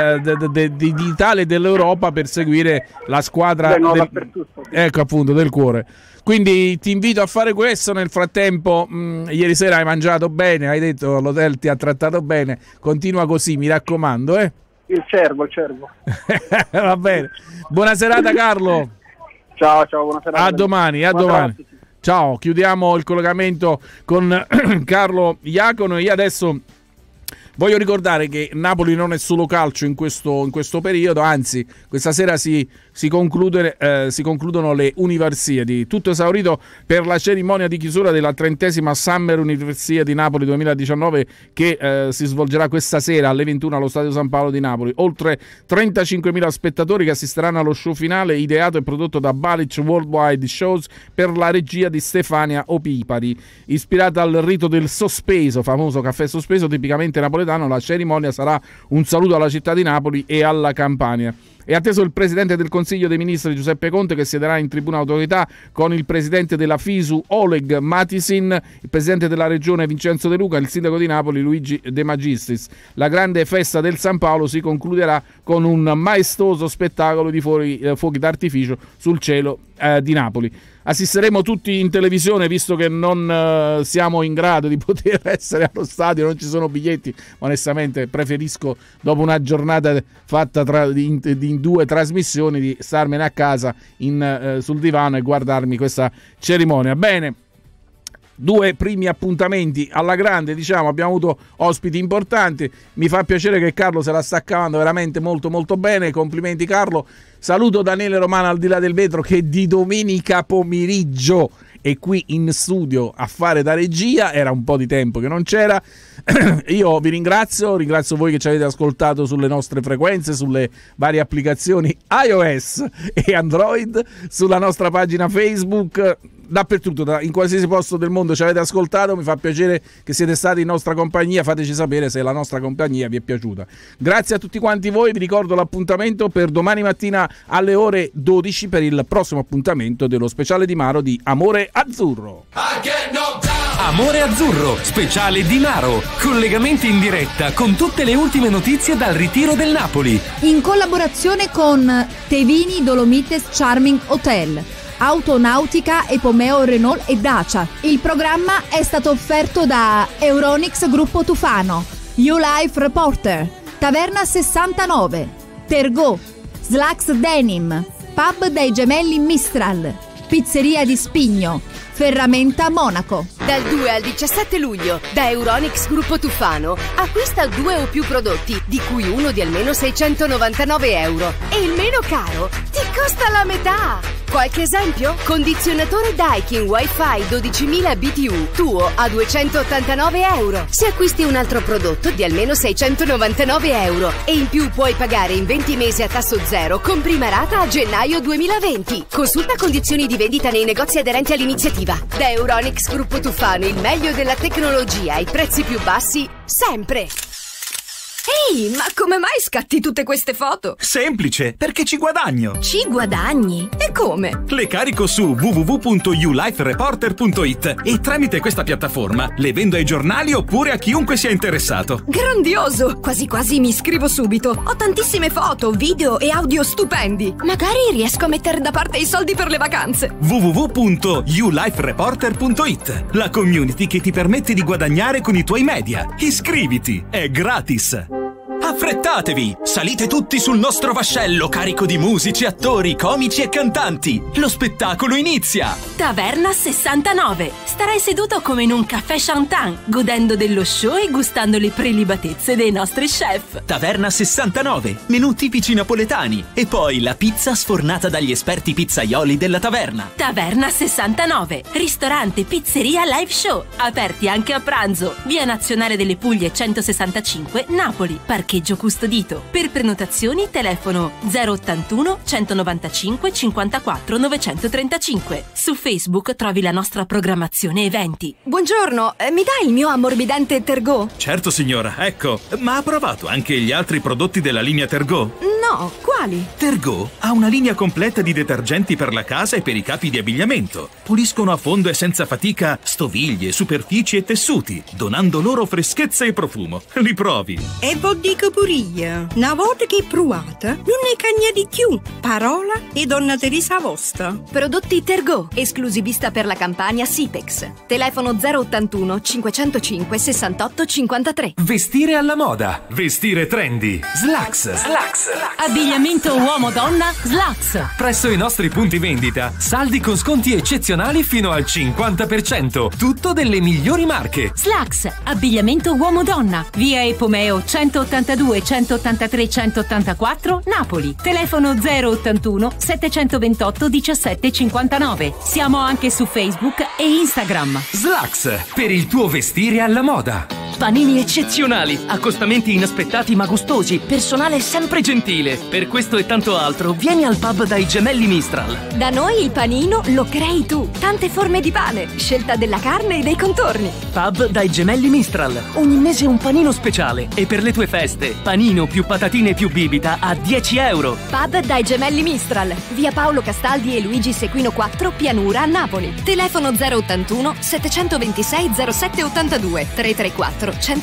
d'Italia e dell'Europa per seguire la squadra ecco appunto del cuore. Quindi ti invito a fare questo. Nel frattempo ieri sera hai mangiato bene, hai detto l'hotel ti ha trattato bene, continua così, mi raccomando. Il cervo. Va bene, buona serata Carlo. Ciao, buona serata. A domani. Ciao, chiudiamo il collegamento con Carlo Iacono. Io adesso voglio ricordare che Napoli non è solo calcio in questo periodo, anzi questa sera si concludono le Universiadi. Tutto esaurito per la cerimonia di chiusura della 30ª Summer Universiadi Napoli 2019 che si svolgerà questa sera alle 21 allo Stadio San Paolo di Napoli. Oltre 35.000 spettatori che assisteranno allo show finale ideato e prodotto da Balic Worldwide Shows per la regia di Stefania Opipari. Ispirata al rito del sospeso, famoso caffè sospeso tipicamente napoletano, la cerimonia sarà un saluto alla città di Napoli e alla Campania. È atteso il Presidente del Consiglio dei Ministri Giuseppe Conte, che siederà in tribuna autorità con il Presidente della FISU Oleg Matisin, il Presidente della Regione Vincenzo De Luca e il Sindaco di Napoli Luigi De Magistris. La grande festa del San Paolo si concluderà con un maestoso spettacolo di fuochi d'artificio sul cielo di Napoli. Assisteremo tutti in televisione, visto che non siamo in grado di poter essere allo stadio, non ci sono biglietti. Onestamente preferisco, dopo una giornata fatta in 2 trasmissioni, di starmene a casa sul divano e guardarmi questa cerimonia. Bene, 2 primi appuntamenti alla grande, diciamo, abbiamo avuto ospiti importanti. Mi fa piacere che Carlo se la sta cavando veramente molto molto bene, complimenti Carlo. Saluto Daniele Romano al di là del vetro, che di domenica pomeriggio è qui in studio a fare da regia, era un po' di tempo che non c'era. Io vi ringrazio voi che ci avete ascoltato sulle nostre frequenze, sulle varie applicazioni iOS e Android, sulla nostra pagina Facebook. dappertutto, in qualsiasi posto del mondo ci avete ascoltato. Mi fa piacere che siete stati in nostra compagnia. Fateci sapere se la nostra compagnia vi è piaciuta. Grazie a tutti quanti voi. Vi ricordo l'appuntamento per domani mattina alle ore 12 per il prossimo appuntamento dello speciale di Maro di Amore Azzurro. Amore Azzurro, speciale di Maro. Collegamenti in diretta con tutte le ultime notizie dal ritiro del Napoli. In collaborazione con Tevini Dolomites Charming Hotel, Autonautica, Epomeo Renault e Dacia. Il programma è stato offerto da Euronix Gruppo Tufano, U-Life Reporter, Taverna 69, Tergo, Slacks Denim, Pub dai Gemelli Mistral, Pizzeria di Spigno, Ferramenta Monaco. Dal 2 al 17 luglio, da Euronix Gruppo Tufano, acquista 2 o più prodotti, di cui uno di almeno €699, e il meno caro ti costa la metà. Qualche esempio? Condizionatore Daikin Wi-Fi 12.000 BTU, tuo a €289. Se acquisti un altro prodotto di almeno €699 e in più puoi pagare in 20 mesi a tasso zero con prima rata a gennaio 2020. Consulta condizioni di vendita nei negozi aderenti all'iniziativa. Da Euronix Gruppo Tufano, il meglio della tecnologia ai prezzi più bassi sempre. Ehi, ma come mai scatti tutte queste foto? Semplice, perché ci guadagno. Ci guadagni? E come? Le carico su www.ulifereporter.it e tramite questa piattaforma le vendo ai giornali oppure a chiunque sia interessato. Grandioso! Quasi quasi mi iscrivo subito. Ho tantissime foto, video e audio stupendi. Magari riesco a mettere da parte i soldi per le vacanze. www.ulifereporter.it, la community che ti permette di guadagnare con i tuoi media. Iscriviti, è gratis. Affrettatevi! Salite tutti sul nostro vascello carico di musici, attori, comici e cantanti. Lo spettacolo inizia! Taverna 69. Starai seduto come in un caffè Chantan, godendo dello show e gustando le prelibatezze dei nostri chef. Taverna 69, menù tipici napoletani e poi la pizza sfornata dagli esperti pizzaioli della taverna. Taverna 69. Ristorante, pizzeria, live show. Aperti anche a pranzo. Via Nazionale delle Puglie 165, Napoli. Parcheggio custodito. Per prenotazioni telefono 081 195 54 935. Su Facebook trovi la nostra programmazione eventi. Buongiorno, mi dai il mio ammorbidente Tergo? Certo signora, ecco, ma ha provato anche gli altri prodotti della linea Tergo? No, quali? Tergo ha una linea completa di detergenti per la casa e per i capi di abbigliamento. Puliscono a fondo e senza fatica stoviglie, superfici e tessuti, donando loro freschezza e profumo. Li provi. E vo dico pure io, una volta che provate, non ne cagna di più. Parola e donna Teresa vostra. Prodotti Tergo, esclusivista per la campagna Sipex. Telefono 081 505 68 53. Vestire alla moda. Vestire trendy. Slacks. Abbigliamento uomo-donna Slacks. Presso i nostri punti vendita, saldi con sconti eccezionali fino al 50%. Tutto delle migliori marche. Slacks, abbigliamento uomo-donna. Via Epomeo 182 183 184 Napoli. Telefono 081 728 17 59. Siamo anche su Facebook e Instagram. Slacks, per il tuo vestire alla moda. Panini eccezionali, accostamenti inaspettati ma gustosi, personale sempre gentile. Per questo e tanto altro, vieni al pub dai Gemelli Mistral. Da noi il panino lo crei tu. Tante forme di pane, scelta della carne e dei contorni. Pub dai Gemelli Mistral. Ogni mese un panino speciale. E per le tue feste, panino più patatine più bibita a €10. Pub dai Gemelli Mistral. Via Paolo Castaldi e Luigi Sequino 4, Pianura a Napoli. Telefono 081 726 0782 334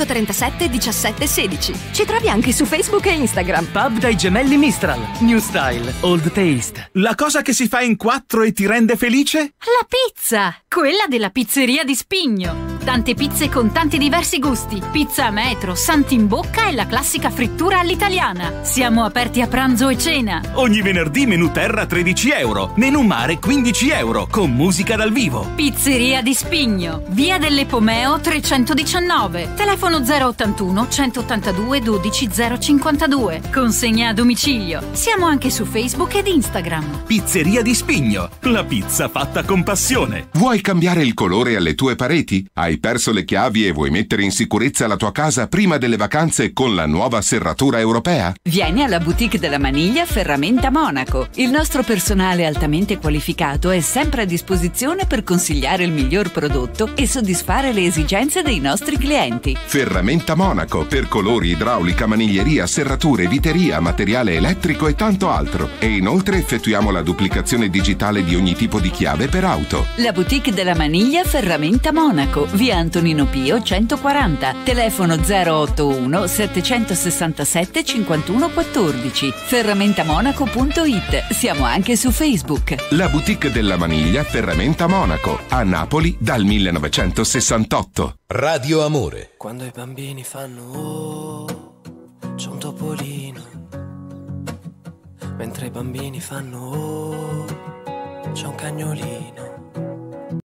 137 17 16. Ci trovi anche su Facebook e Instagram. Pub dai Gemelli Mistral. New style, old taste. La cosa che si fa in 4 e ti rende felice? La pizza! Quella della pizzeria di Spigno. Tante pizze con tanti diversi gusti. Pizza a metro, santi in bocca e la classica frittura all'italiana. Siamo aperti a pranzo e cena. Ogni venerdì menù terra €13, menù mare €15, con musica dal vivo. Pizzeria di Spigno, via dell'Epomeo 319. Telefono 081 182 12 052. Consegna a domicilio. Siamo anche su Facebook ed Instagram. Pizzeria di Spigno, la pizza fatta con passione. Vuoi cambiare il colore alle tue pareti? Hai Hai perso le chiavi e vuoi mettere in sicurezza la tua casa prima delle vacanze con la nuova serratura europea? Vieni alla boutique della Maniglia Ferramenta Monaco. Il nostro personale altamente qualificato è sempre a disposizione per consigliare il miglior prodotto e soddisfare le esigenze dei nostri clienti. Ferramenta Monaco per colori, idraulica, maniglieria, serrature, viteria, materiale elettrico e tanto altro. E inoltre effettuiamo la duplicazione digitale di ogni tipo di chiave per auto. La boutique della Maniglia Ferramenta Monaco, via Antonino Pio 140, telefono 081 767 51 14, ferramentamonaco.it. Siamo anche su Facebook. La boutique della Maniglia Ferramenta Monaco, a Napoli dal 1968. Radio Amore. Quando i bambini fanno oh, c'è un topolino. Mentre i bambini fanno oh, c'è un cagnolino.